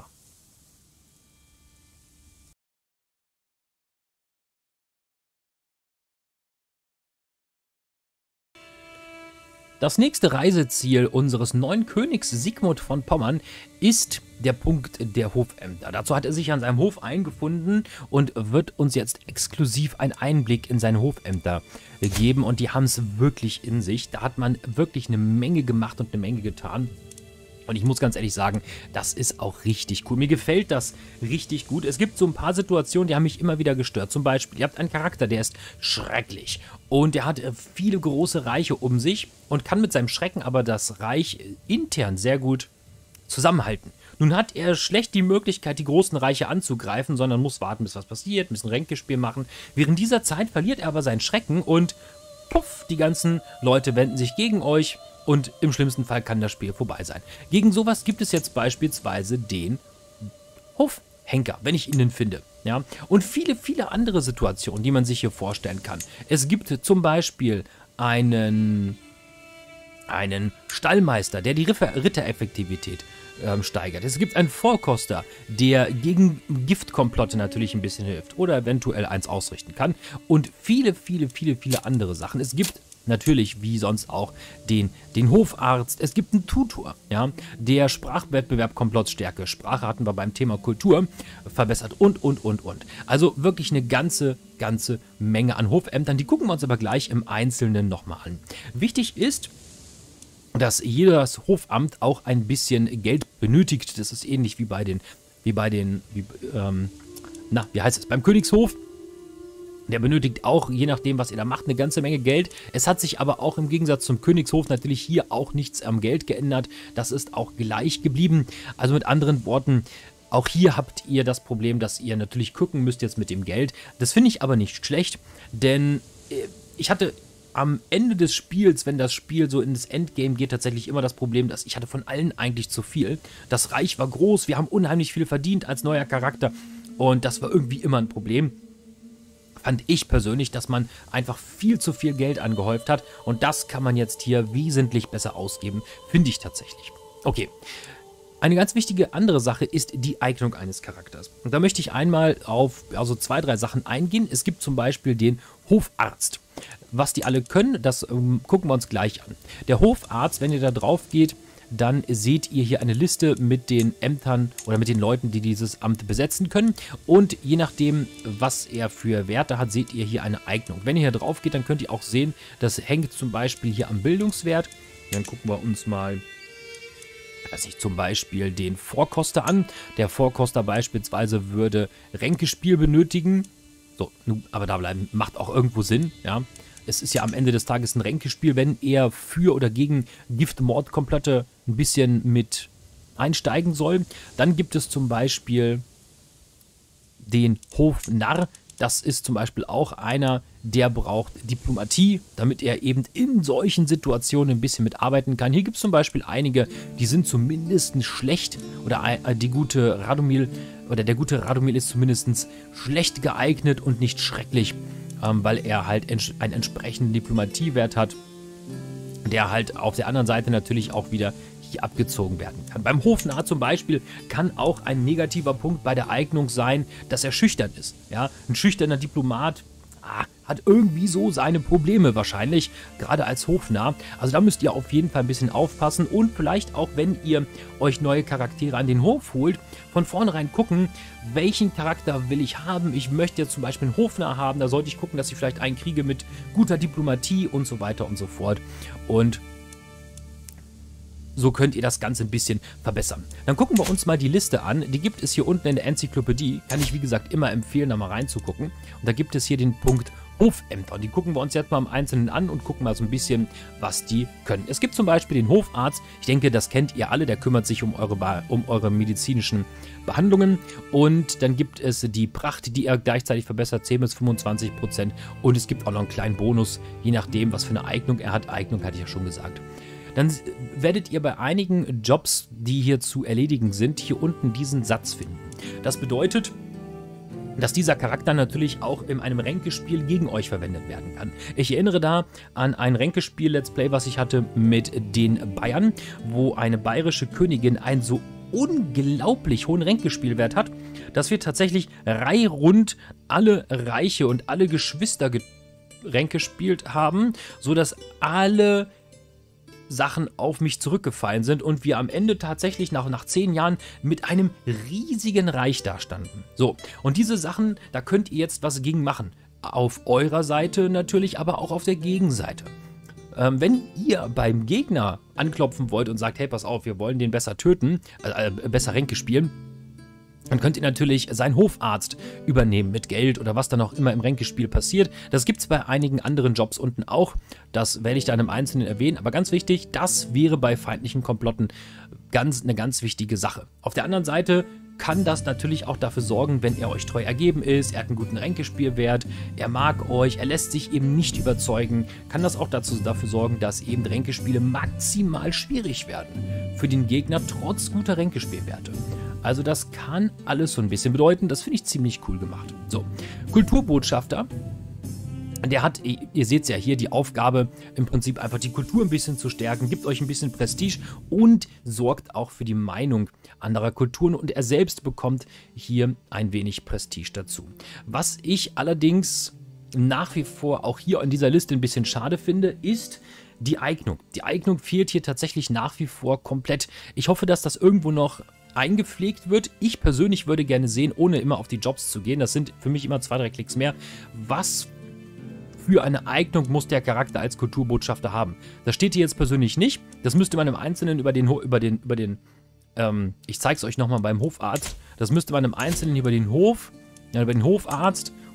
[SPEAKER 1] Das nächste Reiseziel unseres neuen Königs Sigmund von Pommern ist der Punkt der Hofämter. Dazu hat er sich an seinem Hof eingefunden und wird uns jetzt exklusiv einen Einblick in seine Hofämter geben. Und die haben es wirklich in sich. Da hat man wirklich eine Menge gemacht und eine Menge getan. Und ich muss ganz ehrlich sagen, das ist auch richtig cool. Mir gefällt das richtig gut. Es gibt so ein paar Situationen, die haben mich immer wieder gestört. Zum Beispiel, ihr habt einen Charakter, der ist schrecklich. Und der hat viele große Reiche um sich und kann mit seinem Schrecken aber das Reich intern sehr gut zusammenhalten. Nun hat er schlecht die Möglichkeit, die großen Reiche anzugreifen, sondern muss warten, bis was passiert, ein bisschen Ränkespiel machen. Während dieser Zeit verliert er aber seinen Schrecken und puff, die ganzen Leute wenden sich gegen euch. Und im schlimmsten Fall kann das Spiel vorbei sein. Gegen sowas gibt es jetzt beispielsweise den Hofhenker, wenn ich ihn denn finde. Ja? Und viele, viele andere Situationen, die man sich hier vorstellen kann. Es gibt zum Beispiel einen, einen Stallmeister, der die Rittereffektivität ähm, steigert. Es gibt einen Vorkoster, der gegen Giftkomplotte natürlich ein bisschen hilft oder eventuell eins ausrichten kann. Und viele, viele, viele, viele andere Sachen. Es gibt natürlich, wie sonst auch, den, den Hofarzt. Es gibt einen Tutor, ja, der Sprachwettbewerb Komplottstärke, Sprache hatten wir beim Thema Kultur verbessert und, und, und, und. Also wirklich eine ganze, ganze Menge an Hofämtern. Die gucken wir uns aber gleich im Einzelnen nochmal an. Wichtig ist, dass jedes Hofamt auch ein bisschen Geld benötigt. Das ist ähnlich wie bei den, wie bei den, wie, ähm, na, wie heißt es, beim Königshof. Der benötigt auch, je nachdem, was ihr da macht, eine ganze Menge Geld. Es hat sich aber auch im Gegensatz zum Königshof natürlich hier auch nichts am Geld geändert. Das ist auch gleich geblieben. Also mit anderen Worten, auch hier habt ihr das Problem, dass ihr natürlich gucken müsst jetzt mit dem Geld. Das finde ich aber nicht schlecht, denn ich hatte am Ende des Spiels, wenn das Spiel so in das Endgame geht, tatsächlich immer das Problem, dass ich hatte von allen eigentlich zu viel. Das Reich war groß, wir haben unheimlich viel verdient als neuer Charakter und das war irgendwie immer ein Problem. Fand ich persönlich, dass man einfach viel zu viel Geld angehäuft hat und das kann man jetzt hier wesentlich besser ausgeben, finde ich tatsächlich. Okay, eine ganz wichtige andere Sache ist die Eignung eines Charakters. Und da möchte ich einmal auf also zwei, drei Sachen eingehen. Es gibt zum Beispiel den Hofarzt. Was die alle können, das ähm, gucken wir uns gleich an. Der Hofarzt, wenn ihr da drauf geht, dann seht ihr hier eine Liste mit den Ämtern oder mit den Leuten, die dieses Amt besetzen können. Und je nachdem, was er für Werte hat, seht ihr hier eine Eignung. Wenn ihr hier drauf geht, dann könnt ihr auch sehen, das hängt zum Beispiel hier am Bildungswert. Dann gucken wir uns mal, weiß ich, zum Beispiel den Vorkoster an. Der Vorkoster beispielsweise würde Ränkespiel benötigen. So, aber da bleiben macht auch irgendwo Sinn, ja. Es ist ja am Ende des Tages ein Ränkespiel, wenn er für oder gegen Giftmordkomplotte ein bisschen mit einsteigen soll. Dann gibt es zum Beispiel den Hofnarr. Das ist zum Beispiel auch einer, der braucht Diplomatie, damit er eben in solchen Situationen ein bisschen mitarbeiten kann. Hier gibt es zum Beispiel einige, die sind zumindest schlecht oder die gute Radomil oder der gute Radomil ist zumindest schlecht geeignet und nicht schrecklich, ähm, weil er halt ents einen entsprechenden Diplomatiewert hat, der halt auf der anderen Seite natürlich auch wieder hier abgezogen werden kann. Beim Hofnarr zum Beispiel kann auch ein negativer Punkt bei der Eignung sein, dass er schüchtern ist. Ja? Ein schüchterner Diplomat ah, hat irgendwie so seine Probleme wahrscheinlich, gerade als Hofnarr. Also da müsst ihr auf jeden Fall ein bisschen aufpassen und vielleicht auch, wenn ihr euch neue Charaktere an den Hof holt, von vornherein gucken, welchen Charakter will ich haben. Ich möchte jetzt zum Beispiel einen Hofnarr haben, da sollte ich gucken, dass ich vielleicht einen kriege mit guter Diplomatie und so weiter und so fort. Und so könnt ihr das Ganze ein bisschen verbessern. Dann gucken wir uns mal die Liste an. Die gibt es hier unten in der Enzyklopädie. Kann ich, wie gesagt, immer empfehlen, da mal reinzugucken. Und da gibt es hier den Punkt Hofämter. Die gucken wir uns jetzt mal im Einzelnen an und gucken mal so ein bisschen, was die können. Es gibt zum Beispiel den Hofarzt. Ich denke, das kennt ihr alle. Der kümmert sich um eure, um eure medizinischen Behandlungen. Und dann gibt es die Pracht, die er gleichzeitig verbessert, zehn bis fünfundzwanzig Prozent. Und es gibt auch noch einen kleinen Bonus, je nachdem, was für eine Eignung er hat. Eignung hatte ich ja schon gesagt. Dann werdet ihr bei einigen Jobs, die hier zu erledigen sind, hier unten diesen Satz finden. Das bedeutet, dass dieser Charakter natürlich auch in einem Ränkespiel gegen euch verwendet werden kann. Ich erinnere da an ein Ränkespiel-Let's Play, was ich hatte mit den Bayern, wo eine bayerische Königin einen so unglaublich hohen Ränkespielwert hat, dass wir tatsächlich reihum alle Reiche und alle Geschwister Ränke gespielt haben, sodass alle Sachen auf mich zurückgefallen sind und wir am Ende tatsächlich nach, nach zehn Jahren mit einem riesigen Reich dastanden. So, und diese Sachen, da könnt ihr jetzt was gegen machen. Auf eurer Seite natürlich, aber auch auf der Gegenseite. Ähm, wenn ihr beim Gegner anklopfen wollt und sagt, hey, pass auf, wir wollen den besser töten, äh, äh, besser Ränke spielen, dann könnt ihr natürlich seinen Hofarzt übernehmen mit Geld oder was dann auch immer im Ränkespiel passiert. Das gibt es bei einigen anderen Jobs unten auch. Das werde ich dann im Einzelnen erwähnen. Aber ganz wichtig, das wäre bei feindlichen Komplotten ganz, eine ganz wichtige Sache. Auf der anderen Seite kann das natürlich auch dafür sorgen, wenn er euch treu ergeben ist, er hat einen guten Ränkespielwert, er mag euch, er lässt sich eben nicht überzeugen, kann das auch dazu, dafür sorgen, dass eben Ränkespiele maximal schwierig werden für den Gegner trotz guter Ränkespielwerte. Also das kann alles so ein bisschen bedeuten, das finde ich ziemlich cool gemacht. So, Kulturbotschafter. Der hat, ihr seht es ja hier, die Aufgabe, im Prinzip einfach die Kultur ein bisschen zu stärken, gibt euch ein bisschen Prestige und sorgt auch für die Meinung anderer Kulturen und er selbst bekommt hier ein wenig Prestige dazu. Was ich allerdings nach wie vor auch hier in dieser Liste ein bisschen schade finde, ist die Eignung. Die Eignung fehlt hier tatsächlich nach wie vor komplett. Ich hoffe, dass das irgendwo noch eingepflegt wird. Ich persönlich würde gerne sehen, ohne immer auf die Jobs zu gehen, das sind für mich immer zwei, drei Klicks mehr, was für eine Eignung muss der Charakter als Kulturbotschafter haben. Das steht hier jetzt persönlich nicht. Das müsste man im Einzelnen über den, über den, über den, ähm, ich zeige es euch nochmal beim Hofarzt. Das müsste man im Einzelnen über den Hof, ja, über den Hofarzt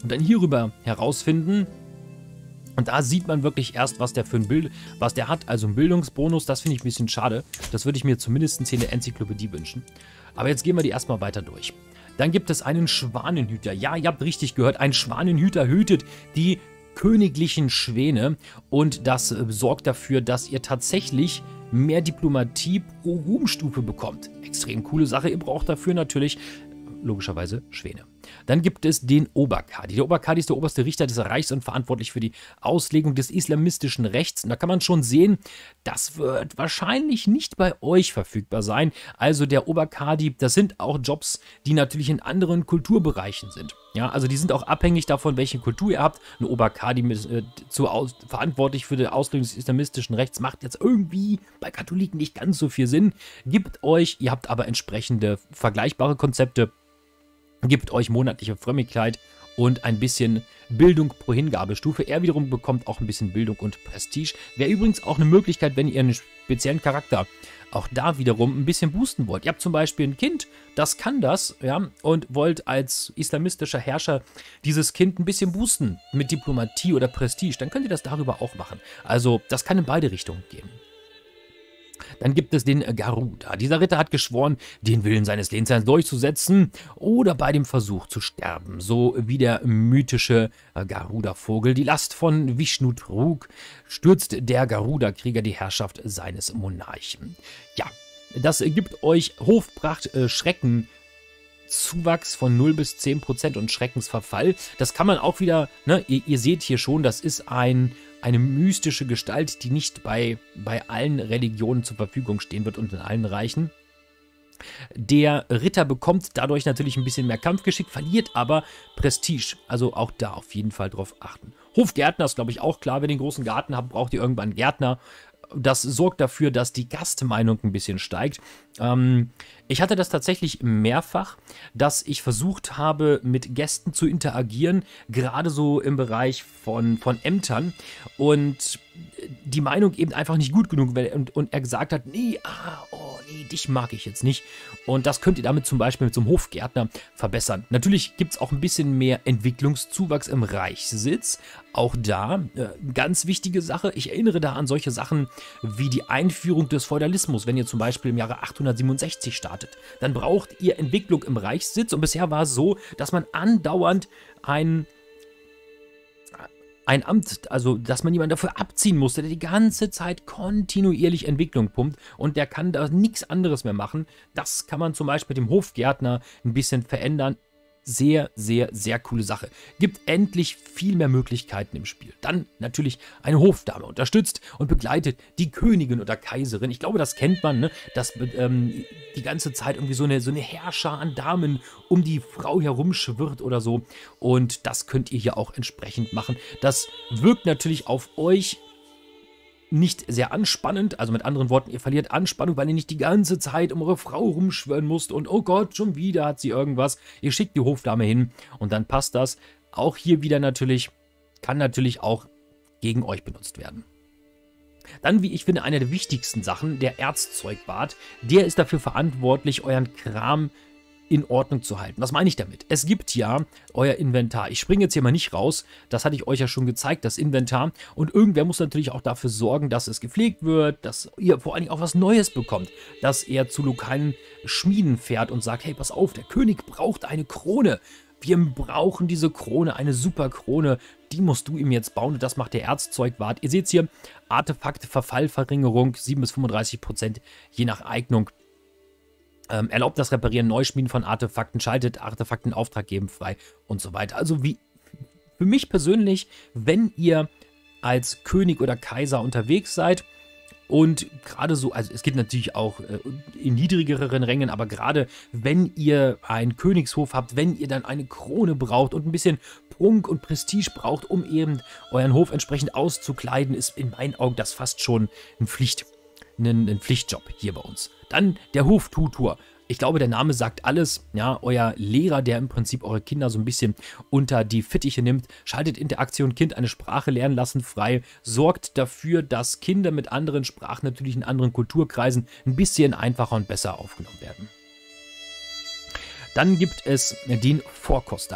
[SPEAKER 1] und dann hierüber herausfinden. Und da sieht man wirklich erst, was der für ein Bild, was der hat, also ein Bildungsbonus. Das finde ich ein bisschen schade. Das würde ich mir zumindest in der Enzyklopädie wünschen. Aber jetzt gehen wir die erstmal weiter durch. Dann gibt es einen Schwanenhüter. Ja, ihr habt richtig gehört, ein Schwanenhüter hütet die königlichen Schwäne. Und das äh, sorgt dafür, dass ihr tatsächlich mehr Diplomatie pro Ruhmstufe bekommt. Extrem coole Sache. Ihr braucht dafür natürlich logischerweise Schwäne. Dann gibt es den Oberkadi. Der Oberkadi ist der oberste Richter des Reichs und verantwortlich für die Auslegung des islamistischen Rechts. Und da kann man schon sehen, das wird wahrscheinlich nicht bei euch verfügbar sein. Also der Oberkadi, das sind auch Jobs, die natürlich in anderen Kulturbereichen sind. Ja, also die sind auch abhängig davon, welche Kultur ihr habt. Ein Oberkadi mit, äh, zu aus, verantwortlich für die Auslegung des islamistischen Rechts macht jetzt irgendwie bei Katholiken nicht ganz so viel Sinn. Gibt euch, ihr habt aber entsprechende vergleichbare Konzepte, gibt euch monatliche Frömmigkeit und ein bisschen Bildung pro Hingabestufe. Er wiederum bekommt auch ein bisschen Bildung und Prestige. Wäre übrigens auch eine Möglichkeit, wenn ihr einen speziellen Charakter auch da wiederum ein bisschen boosten wollt. Ihr habt zum Beispiel ein Kind, das kann das, ja, und wollt als islamistischer Herrscher dieses Kind ein bisschen boosten mit Diplomatie oder Prestige, dann könnt ihr das darüber auch machen. Also das kann in beide Richtungen gehen. Dann gibt es den Garuda. Dieser Ritter hat geschworen, den Willen seines Lehnsherrn durchzusetzen oder bei dem Versuch zu sterben. So wie der mythische Garuda-Vogel die Last von Vishnu trug, stürzt der Garuda-Krieger die Herrschaft seines Monarchen. Ja, das gibt euch Hofpracht, äh, Schrecken, Zuwachs von null bis zehn Prozent und Schreckensverfall. Das kann man auch wieder, ne, ihr, ihr seht hier schon, das ist ein, eine mystische Gestalt, die nicht bei, bei allen Religionen zur Verfügung stehen wird und in allen Reichen. Der Ritter bekommt dadurch natürlich ein bisschen mehr Kampfgeschick, verliert aber Prestige. Also auch da auf jeden Fall drauf achten. Hofgärtner ist, glaube ich, auch klar. Wenn ihr einen großen Garten habt, braucht ihr irgendwann einen Gärtner. Das sorgt dafür, dass die Gastmeinung ein bisschen steigt. Ähm, ich hatte das tatsächlich mehrfach, dass ich versucht habe, mit Gästen zu interagieren, gerade so im Bereich von, von Ämtern, und die Meinung eben einfach nicht gut genug war und, und er gesagt hat, nee, ah, oh, nee, dich mag ich jetzt nicht. Und das könnt ihr damit zum Beispiel mit so einem Hofgärtner verbessern. Natürlich gibt es auch ein bisschen mehr Entwicklungszuwachs im Reichssitz. Auch da, äh, ganz wichtige Sache, ich erinnere da an solche Sachen wie die Einführung des Feudalismus. Wenn ihr zum Beispiel im Jahre achthundertsiebenundsechzig startet, dann braucht ihr Entwicklung im Reichssitz, und bisher war es so, dass man andauernd ein, ein Amt, also dass man jemanden dafür abziehen musste, der die ganze Zeit kontinuierlich Entwicklung pumpt, und der kann da nichts anderes mehr machen. Das kann man zum Beispiel mit dem Hofgärtner ein bisschen verändern. Sehr, sehr, sehr coole Sache. Gibt endlich viel mehr Möglichkeiten im Spiel. Dann natürlich eine Hofdame unterstützt und begleitet die Königin oder Kaiserin. Ich glaube, das kennt man, ne? Dass ähm, die ganze Zeit irgendwie so eine, so eine Herrscher an Damen um die Frau herumschwirrt oder so. Und das könnt ihr hier auch entsprechend machen. Das wirkt natürlich auf euch nicht sehr anspannend, also mit anderen Worten, ihr verliert Anspannung, weil ihr nicht die ganze Zeit um eure Frau rumschwören müsst und oh Gott, schon wieder hat sie irgendwas. Ihr schickt die Hofdame hin und dann passt das. Auch hier wieder natürlich, kann natürlich auch gegen euch benutzt werden. Dann, wie ich finde, eine der wichtigsten Sachen, der Erzzeugbart. Der ist dafür verantwortlich, euren Kram in Ordnung zu halten. Was meine ich damit? Es gibt ja euer Inventar. Ich springe jetzt hier mal nicht raus. Das hatte ich euch ja schon gezeigt, das Inventar. Und irgendwer muss natürlich auch dafür sorgen, dass es gepflegt wird, dass ihr vor allen Dingen auch was Neues bekommt. Dass er zu lokalen Schmieden fährt und sagt, hey, pass auf, der König braucht eine Krone. Wir brauchen diese Krone, eine super Krone. Die musst du ihm jetzt bauen, und das macht der Erzzeugwart. Ihr seht es hier, Artefakte, Verfallverringerung, sieben bis fünfunddreißig Prozent, je nach Eignung. Ähm, erlaubt das Reparieren, Neuschmieden von Artefakten, schaltet Artefakten in Auftrag geben frei und so weiter. Also wie für mich persönlich, wenn ihr als König oder Kaiser unterwegs seid und gerade so, also es gibt natürlich auch äh, in niedrigeren Rängen, aber gerade wenn ihr einen Königshof habt, wenn ihr dann eine Krone braucht und ein bisschen Prunk und Prestige braucht, um eben euren Hof entsprechend auszukleiden, ist in meinen Augen das fast schon eine Pflicht. Einen, einen Pflichtjob hier bei uns. Dann der Hoftutor. Ich glaube, der Name sagt alles. Ja, euer Lehrer, der im Prinzip eure Kinder so ein bisschen unter die Fittiche nimmt, schaltet Interaktion Kind eine Sprache lernen lassen frei, sorgt dafür, dass Kinder mit anderen Sprachen, natürlich in anderen Kulturkreisen, ein bisschen einfacher und besser aufgenommen werden. Dann gibt es den Vorkoster.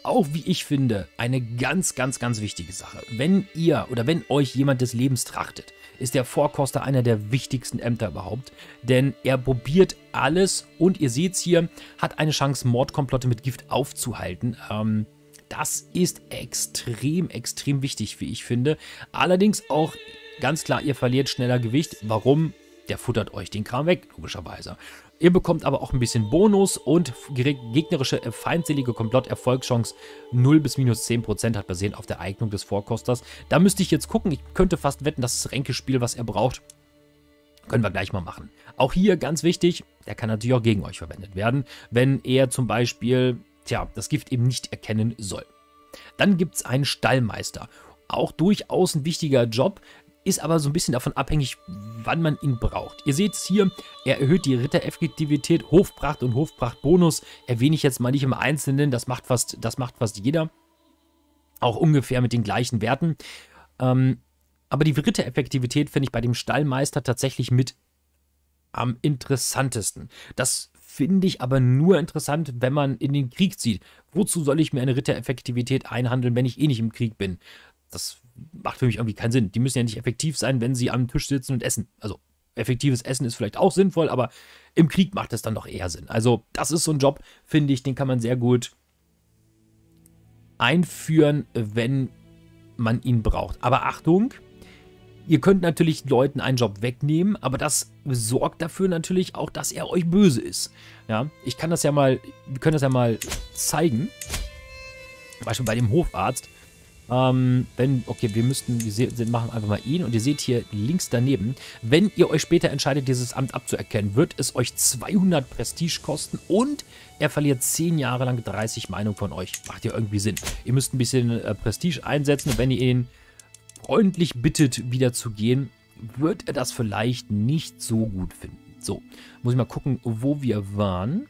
[SPEAKER 1] auch, wie ich finde, eine ganz, ganz, ganz wichtige Sache. Wenn ihr oder wenn euch jemand des Lebens trachtet, ist der Vorkoster einer der wichtigsten Ämter überhaupt. Denn er probiert alles und ihr seht es hier, hat eine Chance, Mordkomplotte mit Gift aufzuhalten. Ähm, das ist extrem, extrem wichtig, wie ich finde. Allerdings auch ganz klar, ihr verliert schneller Gewicht. Warum? Der futtert euch den Kram weg, logischerweise. Ihr bekommt aber auch ein bisschen Bonus und gegnerische feindselige Komplott-Erfolgschance null bis minus zehn Prozent hat basierend auf der Eignung des Vorkosters. Da müsste ich jetzt gucken. Ich könnte fast wetten, das ist das Ränkespiel, was er braucht. Können wir gleich mal machen. Auch hier ganz wichtig, der kann natürlich auch gegen euch verwendet werden, wenn er zum Beispiel, tja, das Gift eben nicht erkennen soll. Dann gibt es einen Stallmeister. Auch durchaus ein wichtiger Job. Ist aber so ein bisschen davon abhängig, wann man ihn braucht. Ihr seht es hier, er erhöht die Rittereffektivität, Hofpracht und Hofprachtbonus. Erwähne ich jetzt mal nicht im Einzelnen, das macht fast, das macht fast jeder. Auch ungefähr mit den gleichen Werten. Ähm, aber die Rittereffektivität finde ich bei dem Stallmeister tatsächlich mit am interessantesten. Das finde ich aber nur interessant, wenn man in den Krieg zieht. Wozu soll ich mir eine Rittereffektivität einhandeln, wenn ich eh nicht im Krieg bin? Das macht für mich irgendwie keinen Sinn. Die müssen ja nicht effektiv sein, wenn sie am Tisch sitzen und essen. Also effektives Essen ist vielleicht auch sinnvoll, aber im Krieg macht es dann doch eher Sinn. Also das ist so ein Job, finde ich, den kann man sehr gut einführen, wenn man ihn braucht. Aber Achtung, ihr könnt natürlich Leuten einen Job wegnehmen, aber das sorgt dafür natürlich auch, dass er euch böse ist. Ja, ich kann das ja mal, wir können das ja mal zeigen. Zum Beispiel bei dem Hofarzt. Ähm, wenn, okay, wir müssten, wir machen einfach mal ihn und ihr seht hier links daneben, wenn ihr euch später entscheidet, dieses Amt abzuerkennen, wird es euch zweihundert Prestige kosten und er verliert zehn Jahre lang dreißig Meinung von euch. Macht ja irgendwie Sinn. Ihr müsst ein bisschen äh, Prestige einsetzen und wenn ihr ihn freundlich bittet, wieder zu gehen, wird er das vielleicht nicht so gut finden. So, muss ich mal gucken, wo wir waren.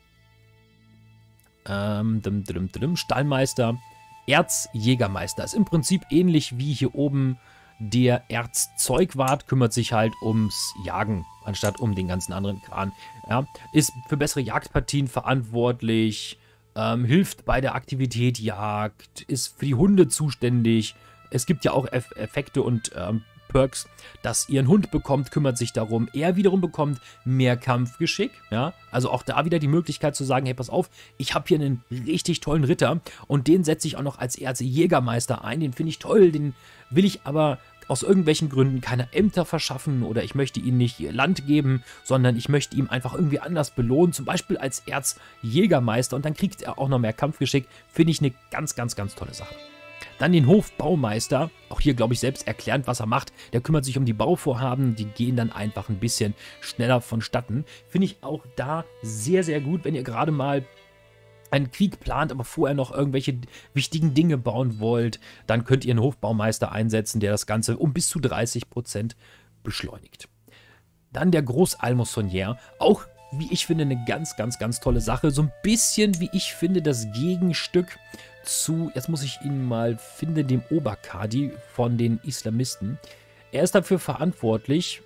[SPEAKER 1] Ähm, dim, dim, dim, Stallmeister. Erzjägermeister ist im Prinzip ähnlich wie hier oben der Erzzeugwart, kümmert sich halt ums Jagen, anstatt um den ganzen anderen Kran. Ja, ist für bessere Jagdpartien verantwortlich, ähm, hilft bei der Aktivität Jagd, ist für die Hunde zuständig. Es gibt ja auch Eff Effekte und ähm, Perks, dass ihr einen Hund bekommt, kümmert sich darum. Er wiederum bekommt mehr Kampfgeschick. Ja? Also auch da wieder die Möglichkeit zu sagen, hey, pass auf, ich habe hier einen richtig tollen Ritter und den setze ich auch noch als Erzjägermeister ein. Den finde ich toll, den will ich aber aus irgendwelchen Gründen keine Ämter verschaffen oder ich möchte ihm nicht Land geben, sondern ich möchte ihm einfach irgendwie anders belohnen, zum Beispiel als Erzjägermeister und dann kriegt er auch noch mehr Kampfgeschick. Finde ich eine ganz, ganz, ganz tolle Sache. Dann den Hofbaumeister, auch hier glaube ich selbst erklärend, was er macht. Der kümmert sich um die Bauvorhaben, die gehen dann einfach ein bisschen schneller vonstatten. Finde ich auch da sehr, sehr gut, wenn ihr gerade mal einen Krieg plant, aber vorher noch irgendwelche wichtigen Dinge bauen wollt, dann könnt ihr einen Hofbaumeister einsetzen, der das Ganze um bis zu dreißig Prozent beschleunigt. Dann der Großalmossonier, auch wie ich finde eine ganz, ganz, ganz tolle Sache. So ein bisschen, wie ich finde, das Gegenstück zu, jetzt muss ich ihn mal finden, dem Oberkadi von den Islamisten. Er ist dafür verantwortlich,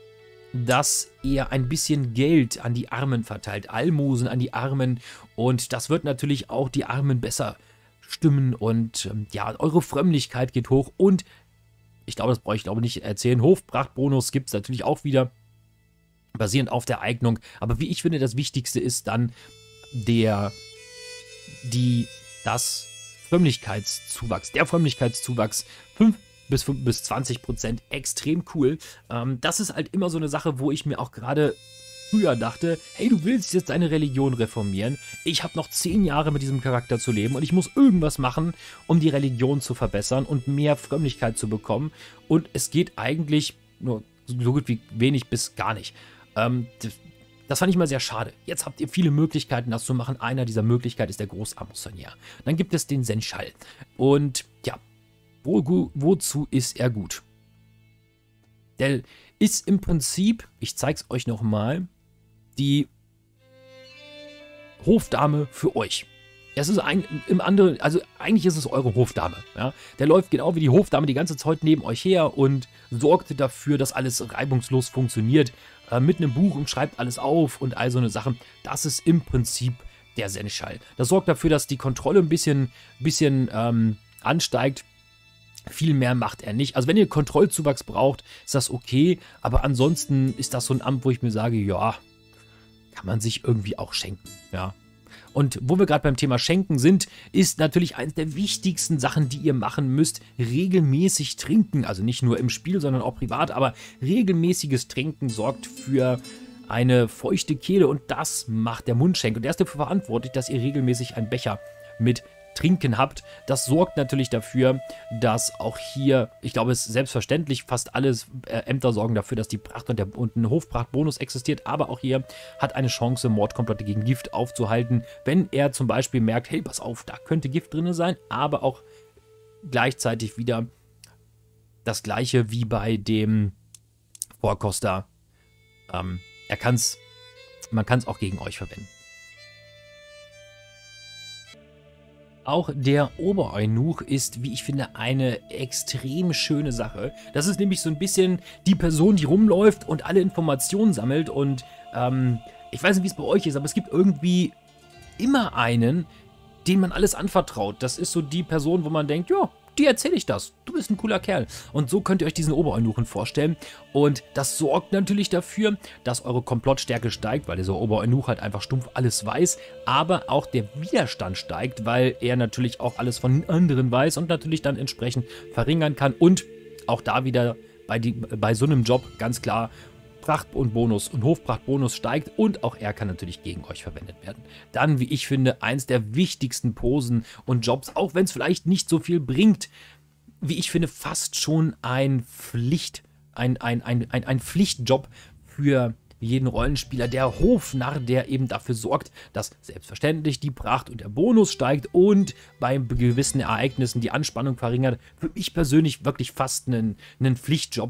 [SPEAKER 1] dass er ein bisschen Geld an die Armen verteilt, Almosen an die Armen und das wird natürlich auch die Armen besser stimmen und ähm, ja, eure Frömmlichkeit geht hoch und ich glaube, das brauche ich glaube nicht erzählen, Hofprachtbonus gibt es natürlich auch wieder, basierend auf der Eignung, aber wie ich finde, das Wichtigste ist dann der, die, das Frömmlichkeitszuwachs, der Frömmlichkeitszuwachs, fünf bis zwanzig Prozent, extrem cool. Ähm, das ist halt immer so eine Sache, wo ich mir auch gerade früher dachte, hey, du willst jetzt deine Religion reformieren, ich habe noch zehn Jahre mit diesem Charakter zu leben und ich muss irgendwas machen, um die Religion zu verbessern und mehr Frömmlichkeit zu bekommen und es geht eigentlich nur so gut wie wenig bis gar nicht. Ähm, Das fand ich mal sehr schade. Jetzt habt ihr viele Möglichkeiten, das zu machen. Einer dieser Möglichkeiten ist der Großalmossonier. Dann gibt es den Senschall. Und ja, wo, wozu ist er gut? Der ist im Prinzip, ich zeige es euch nochmal, die Hofdame für euch. Es ist ein, im anderen, also eigentlich ist es eure Hofdame. Ja? Der läuft genau wie die Hofdame die ganze Zeit neben euch her und sorgt dafür, dass alles reibungslos funktioniert. Äh, mit einem Buch und schreibt alles auf und all so eine Sache. Das ist im Prinzip der Seneschall. Das sorgt dafür, dass die Kontrolle ein bisschen, bisschen ähm, ansteigt. Viel mehr macht er nicht. Also wenn ihr Kontrollzuwachs braucht, ist das okay. Aber ansonsten ist das so ein Amt, wo ich mir sage, ja, kann man sich irgendwie auch schenken. Ja. Und wo wir gerade beim Thema Schenken sind, ist natürlich eines der wichtigsten Sachen, die ihr machen müsst, regelmäßig trinken. Also nicht nur im Spiel, sondern auch privat. Aber regelmäßiges Trinken sorgt für eine feuchte Kehle und das macht der Mundschenk. Und der ist dafür verantwortlich, dass ihr regelmäßig einen Becher mit Trinken habt. Das sorgt natürlich dafür, dass auch hier, ich glaube, es ist selbstverständlich, fast alle äh, Ämter sorgen dafür, dass die Pracht und, der, und ein Hofprachtbonus existiert, aber auch hier hat eine Chance, Mordkomplotte gegen Gift aufzuhalten, wenn er zum Beispiel merkt, hey, pass auf, da könnte Gift drin sein, aber auch gleichzeitig wieder das gleiche wie bei dem Vorkoster. Ähm, er kann's, man kann es auch gegen euch verwenden. Auch der Obereunuch ist, wie ich finde, eine extrem schöne Sache. Das ist nämlich so ein bisschen die Person, die rumläuft und alle Informationen sammelt. Und ähm, ich weiß nicht, wie es bei euch ist, aber es gibt irgendwie immer einen, den man alles anvertraut. Das ist so die Person, wo man denkt, ja, dir erzähle ich das. Du bist ein cooler Kerl. Und so könnt ihr euch diesen Obereunuchen vorstellen. Und das sorgt natürlich dafür, dass eure Komplottstärke steigt, weil dieser Obereunuch halt einfach stumpf alles weiß. Aber auch der Widerstand steigt, weil er natürlich auch alles von anderen weiß und natürlich dann entsprechend verringern kann. Und auch da wieder bei, die, bei so einem Job ganz klar, Pracht und Bonus und Hofprachtbonus steigt und auch er kann natürlich gegen euch verwendet werden. Dann, wie ich finde, eins der wichtigsten Posen und Jobs, auch wenn es vielleicht nicht so viel bringt, wie ich finde, fast schon ein Pflicht, ein, ein, ein, ein, ein Pflichtjob für jeden Rollenspieler, der Hofnarr, der eben dafür sorgt, dass selbstverständlich die Pracht und der Bonus steigt und bei gewissen Ereignissen die Anspannung verringert. Für mich persönlich wirklich fast ein, ein Pflichtjob.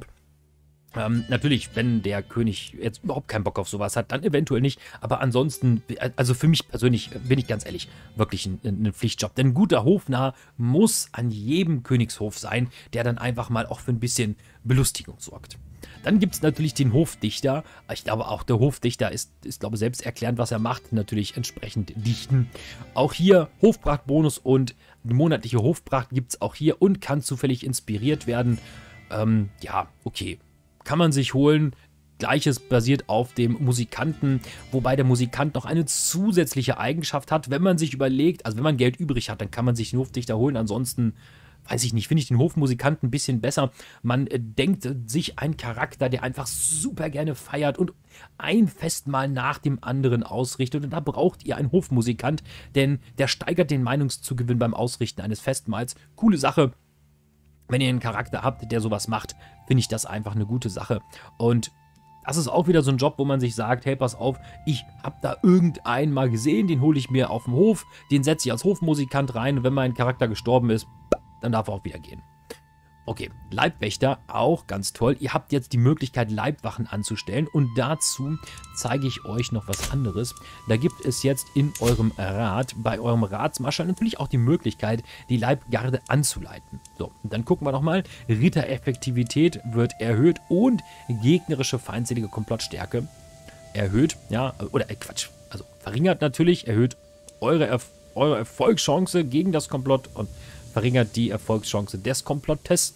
[SPEAKER 1] Ähm, natürlich, wenn der König jetzt überhaupt keinen Bock auf sowas hat, dann eventuell nicht. Aber ansonsten, also für mich persönlich, bin ich ganz ehrlich, wirklich ein, ein Pflichtjob. Denn ein guter Hofnarr muss an jedem Königshof sein, der dann einfach mal auch für ein bisschen Belustigung sorgt. Dann gibt es natürlich den Hofdichter. Ich glaube, auch der Hofdichter ist, ist glaube ich, selbst erklärend, was er macht. Natürlich entsprechend dichten. Auch hier Hofprachtbonus und die monatliche Hofpracht gibt es auch hier und kann zufällig inspiriert werden. Ähm, ja, okay. Kann man sich holen. Gleiches basiert auf dem Musikanten, wobei der Musikant noch eine zusätzliche Eigenschaft hat, wenn man sich überlegt, also wenn man Geld übrig hat, dann kann man sich den Hofdichter holen, ansonsten, weiß ich nicht, finde ich den Hofmusikanten ein bisschen besser. Man äh, denkt sich einen Charakter, der einfach super gerne feiert und ein Festmahl nach dem anderen ausrichtet und da braucht ihr einen Hofmusikant, denn der steigert den Meinungszugewinn beim Ausrichten eines Festmahls. Coole Sache. Wenn ihr einen Charakter habt, der sowas macht, finde ich das einfach eine gute Sache. Und das ist auch wieder so ein Job, wo man sich sagt, hey, pass auf, ich habe da irgendeinen mal gesehen, den hole ich mir auf dem Hof, den setze ich als Hofmusikant rein und wenn mein Charakter gestorben ist, dann darf er auch wieder gehen. Okay, Leibwächter, auch ganz toll. Ihr habt jetzt die Möglichkeit, Leibwachen anzustellen und dazu zeige ich euch noch was anderes. Da gibt es jetzt in eurem Rat, bei eurem Ratsmarschall natürlich auch die Möglichkeit, die Leibgarde anzuleiten. So, und dann gucken wir nochmal. Rittereffektivität wird erhöht und gegnerische feindselige Komplottstärke erhöht. Ja, oder äh, Quatsch, also verringert natürlich, erhöht eure, Erf eure Erfolgschance gegen das Komplott und verringert die Erfolgschance des Komplottes.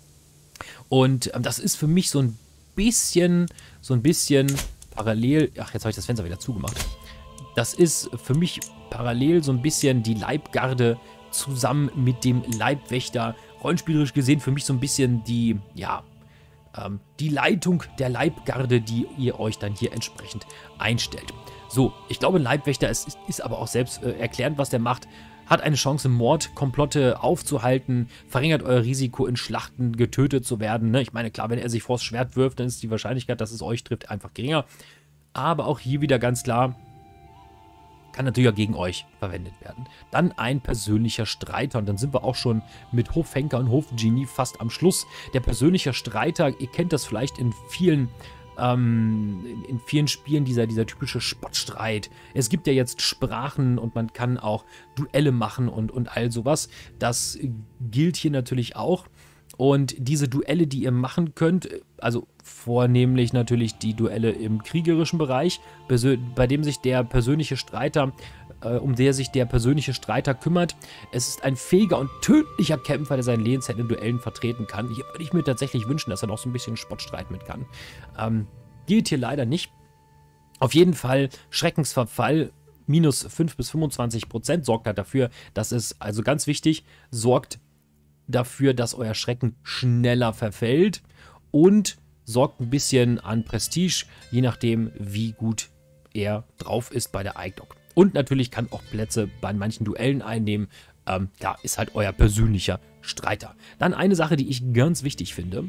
[SPEAKER 1] Und ähm, das ist für mich so ein bisschen, so ein bisschen parallel, ach, jetzt habe ich das Fenster wieder zugemacht. Das ist für mich parallel so ein bisschen die Leibgarde zusammen mit dem Leibwächter. Rollenspielerisch gesehen für mich so ein bisschen die, ja, ähm, die Leitung der Leibgarde, die ihr euch dann hier entsprechend einstellt. So, ich glaube, ein Leibwächter ist, ist, ist aber auch selbst äh, erklärend, was der macht. Hat eine Chance, Mordkomplotte aufzuhalten, verringert euer Risiko, in Schlachten getötet zu werden. Ne? Ich meine, klar, wenn er sich vors Schwert wirft, dann ist die Wahrscheinlichkeit, dass es euch trifft, einfach geringer. Aber auch hier wieder ganz klar, kann natürlich auch gegen euch verwendet werden. Dann ein persönlicher Streiter. Und dann sind wir auch schon mit Hofhenker und Hofgenie fast am Schluss. Der persönliche Streiter, ihr kennt das vielleicht in vielen Ähm, in, in vielen Spielen dieser, dieser typische Spottstreit. Es gibt ja jetzt Sprachen und man kann auch Duelle machen und, und all sowas. Das gilt hier natürlich auch. Und diese Duelle, die ihr machen könnt, also vornehmlich natürlich die Duelle im kriegerischen Bereich, bei dem sich der persönliche Streiter, äh, um der sich der persönliche Streiter kümmert. Es ist ein fähiger und tödlicher Kämpfer, der seinen Lehnsherrn in Duellen vertreten kann. Hier würde ich mir tatsächlich wünschen, dass er noch so ein bisschen Spottstreit mit kann. Ähm, geht hier leider nicht. Auf jeden Fall Schreckensverfall. Minus fünf bis fünfundzwanzig Prozent sorgt halt dafür, dass es, also ganz wichtig, sorgt dafür, dass euer Schrecken schneller verfällt und sorgt ein bisschen an Prestige, je nachdem, wie gut er drauf ist bei der Eignung. Und natürlich kann auch Plätze bei manchen Duellen einnehmen. Ähm, ja, ist halt euer persönlicher Streiter. Dann eine Sache, die ich ganz wichtig finde,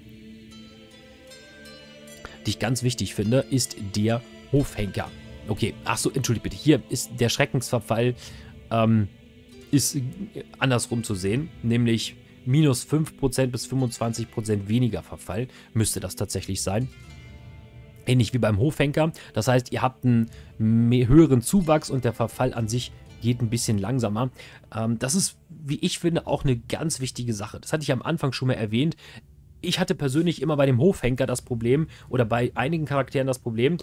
[SPEAKER 1] die ich ganz wichtig finde, ist der Hofhenker. Okay, ach so, entschuldigt bitte. Hier ist der Schreckensverfall ähm, ist andersrum zu sehen, nämlich minus fünf Prozent bis fünfundzwanzig Prozent weniger Verfall müsste das tatsächlich sein. Ähnlich wie beim Hofhenker. Das heißt, ihr habt einen mehr, höheren Zuwachs und der Verfall an sich geht ein bisschen langsamer. Ähm, das ist, wie ich finde, auch eine ganz wichtige Sache. Das hatte ich am Anfang schon mal erwähnt. Ich hatte persönlich immer bei dem Hofhenker das Problem, oder bei einigen Charakteren das Problem,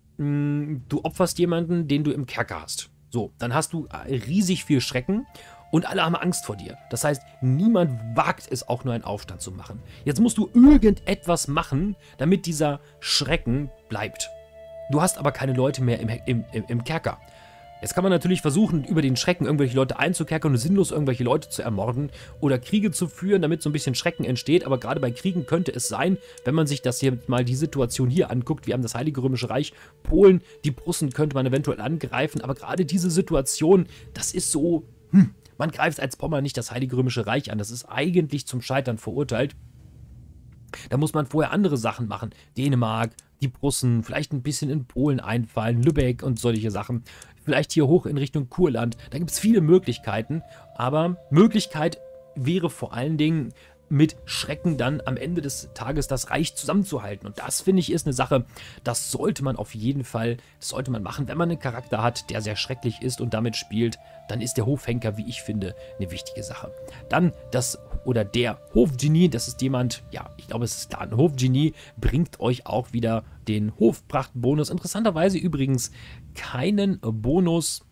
[SPEAKER 1] du opferst jemanden, den du im Kerker hast. So, dann hast du riesig viel Schrecken und alle haben Angst vor dir. Das heißt, niemand wagt es auch nur einen Aufstand zu machen. Jetzt musst du irgendetwas machen, damit dieser Schrecken bleibt. Du hast aber keine Leute mehr im, im, im, im Kerker. Jetzt kann man natürlich versuchen, über den Schrecken irgendwelche Leute einzukerkern und sinnlos irgendwelche Leute zu ermorden oder Kriege zu führen, damit so ein bisschen Schrecken entsteht. Aber gerade bei Kriegen könnte es sein, wenn man sich das hier mal die Situation hier anguckt, wir haben das Heilige Römische Reich, Polen, die Prussen könnte man eventuell angreifen. Aber gerade diese Situation, das ist so, hm, man greift als Pommern nicht das Heilige Römische Reich an. Das ist eigentlich zum Scheitern verurteilt. Da muss man vorher andere Sachen machen. Dänemark, die Prussen, vielleicht ein bisschen in Polen einfallen, Lübeck und solche Sachen. Vielleicht hier hoch in Richtung Kurland. Da gibt es viele Möglichkeiten. Aber Möglichkeit wäre vor allen Dingen, mit Schrecken dann am Ende des Tages das Reich zusammenzuhalten. Und das, finde ich, ist eine Sache, das sollte man auf jeden Fall, das sollte man machen. Wenn man einen Charakter hat, der sehr schrecklich ist und damit spielt, dann ist der Hofhenker, wie ich finde, eine wichtige Sache. Dann das, oder der Hofgenie, das ist jemand, ja, ich glaube, es ist klar, ein Hofgenie bringt euch auch wieder den Hofprachtbonus. Interessanterweise übrigens keinen Bonus,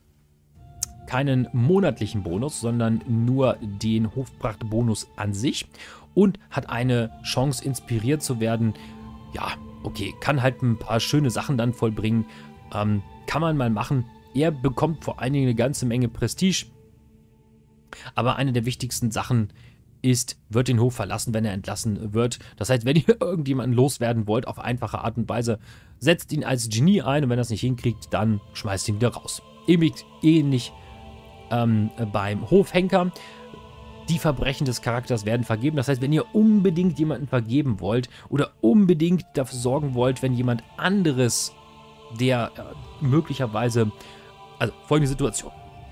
[SPEAKER 1] keinen monatlichen Bonus, sondern nur den Hofprachtbonus an sich und hat eine Chance, inspiriert zu werden. Ja, okay, kann halt ein paar schöne Sachen dann vollbringen. Ähm, kann man mal machen. Er bekommt vor allen Dingen eine ganze Menge Prestige. Aber eine der wichtigsten Sachen ist, wird den Hof verlassen, wenn er entlassen wird. Das heißt, wenn ihr irgendjemanden loswerden wollt, auf einfache Art und Weise, setzt ihn als Genie ein und wenn er es nicht hinkriegt, dann schmeißt ihn wieder raus. Ähnlich, ähnlich Ähm, beim Hofhenker. Die Verbrechen des Charakters werden vergeben. Das heißt, wenn ihr unbedingt jemanden vergeben wollt oder unbedingt dafür sorgen wollt, wenn jemand anderes, der äh, möglicherweise, also folgende Situation.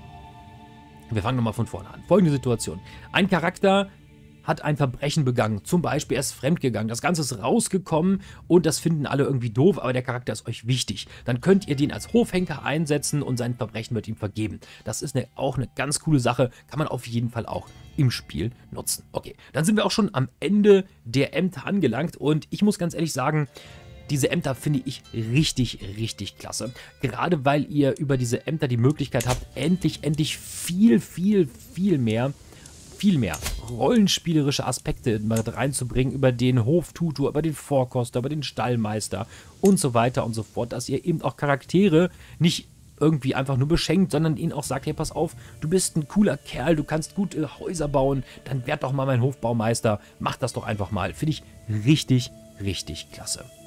[SPEAKER 1] Wir fangen nochmal von vorne an. Folgende Situation. Ein Charakter hat ein Verbrechen begangen. Zum Beispiel, er ist fremdgegangen. Das Ganze ist rausgekommen und das finden alle irgendwie doof, aber der Charakter ist euch wichtig. Dann könnt ihr den als Hofhenker einsetzen und sein Verbrechen wird ihm vergeben. Das ist eine, auch eine ganz coole Sache. Kann man auf jeden Fall auch im Spiel nutzen. Okay, dann sind wir auch schon am Ende der Ämter angelangt und ich muss ganz ehrlich sagen, diese Ämter finde ich richtig, richtig klasse. Gerade weil ihr über diese Ämter die Möglichkeit habt, endlich, endlich viel, viel, viel mehr viel mehr rollenspielerische Aspekte mit reinzubringen über den Hoftutor, über den Vorkoster, über den Stallmeister und so weiter und so fort, dass ihr eben auch Charaktere nicht irgendwie einfach nur beschenkt, sondern ihnen auch sagt, hey, pass auf, du bist ein cooler Kerl, du kannst gut äh, Häuser bauen, dann werd doch mal mein Hofbaumeister, mach das doch einfach mal. Finde ich richtig, richtig klasse.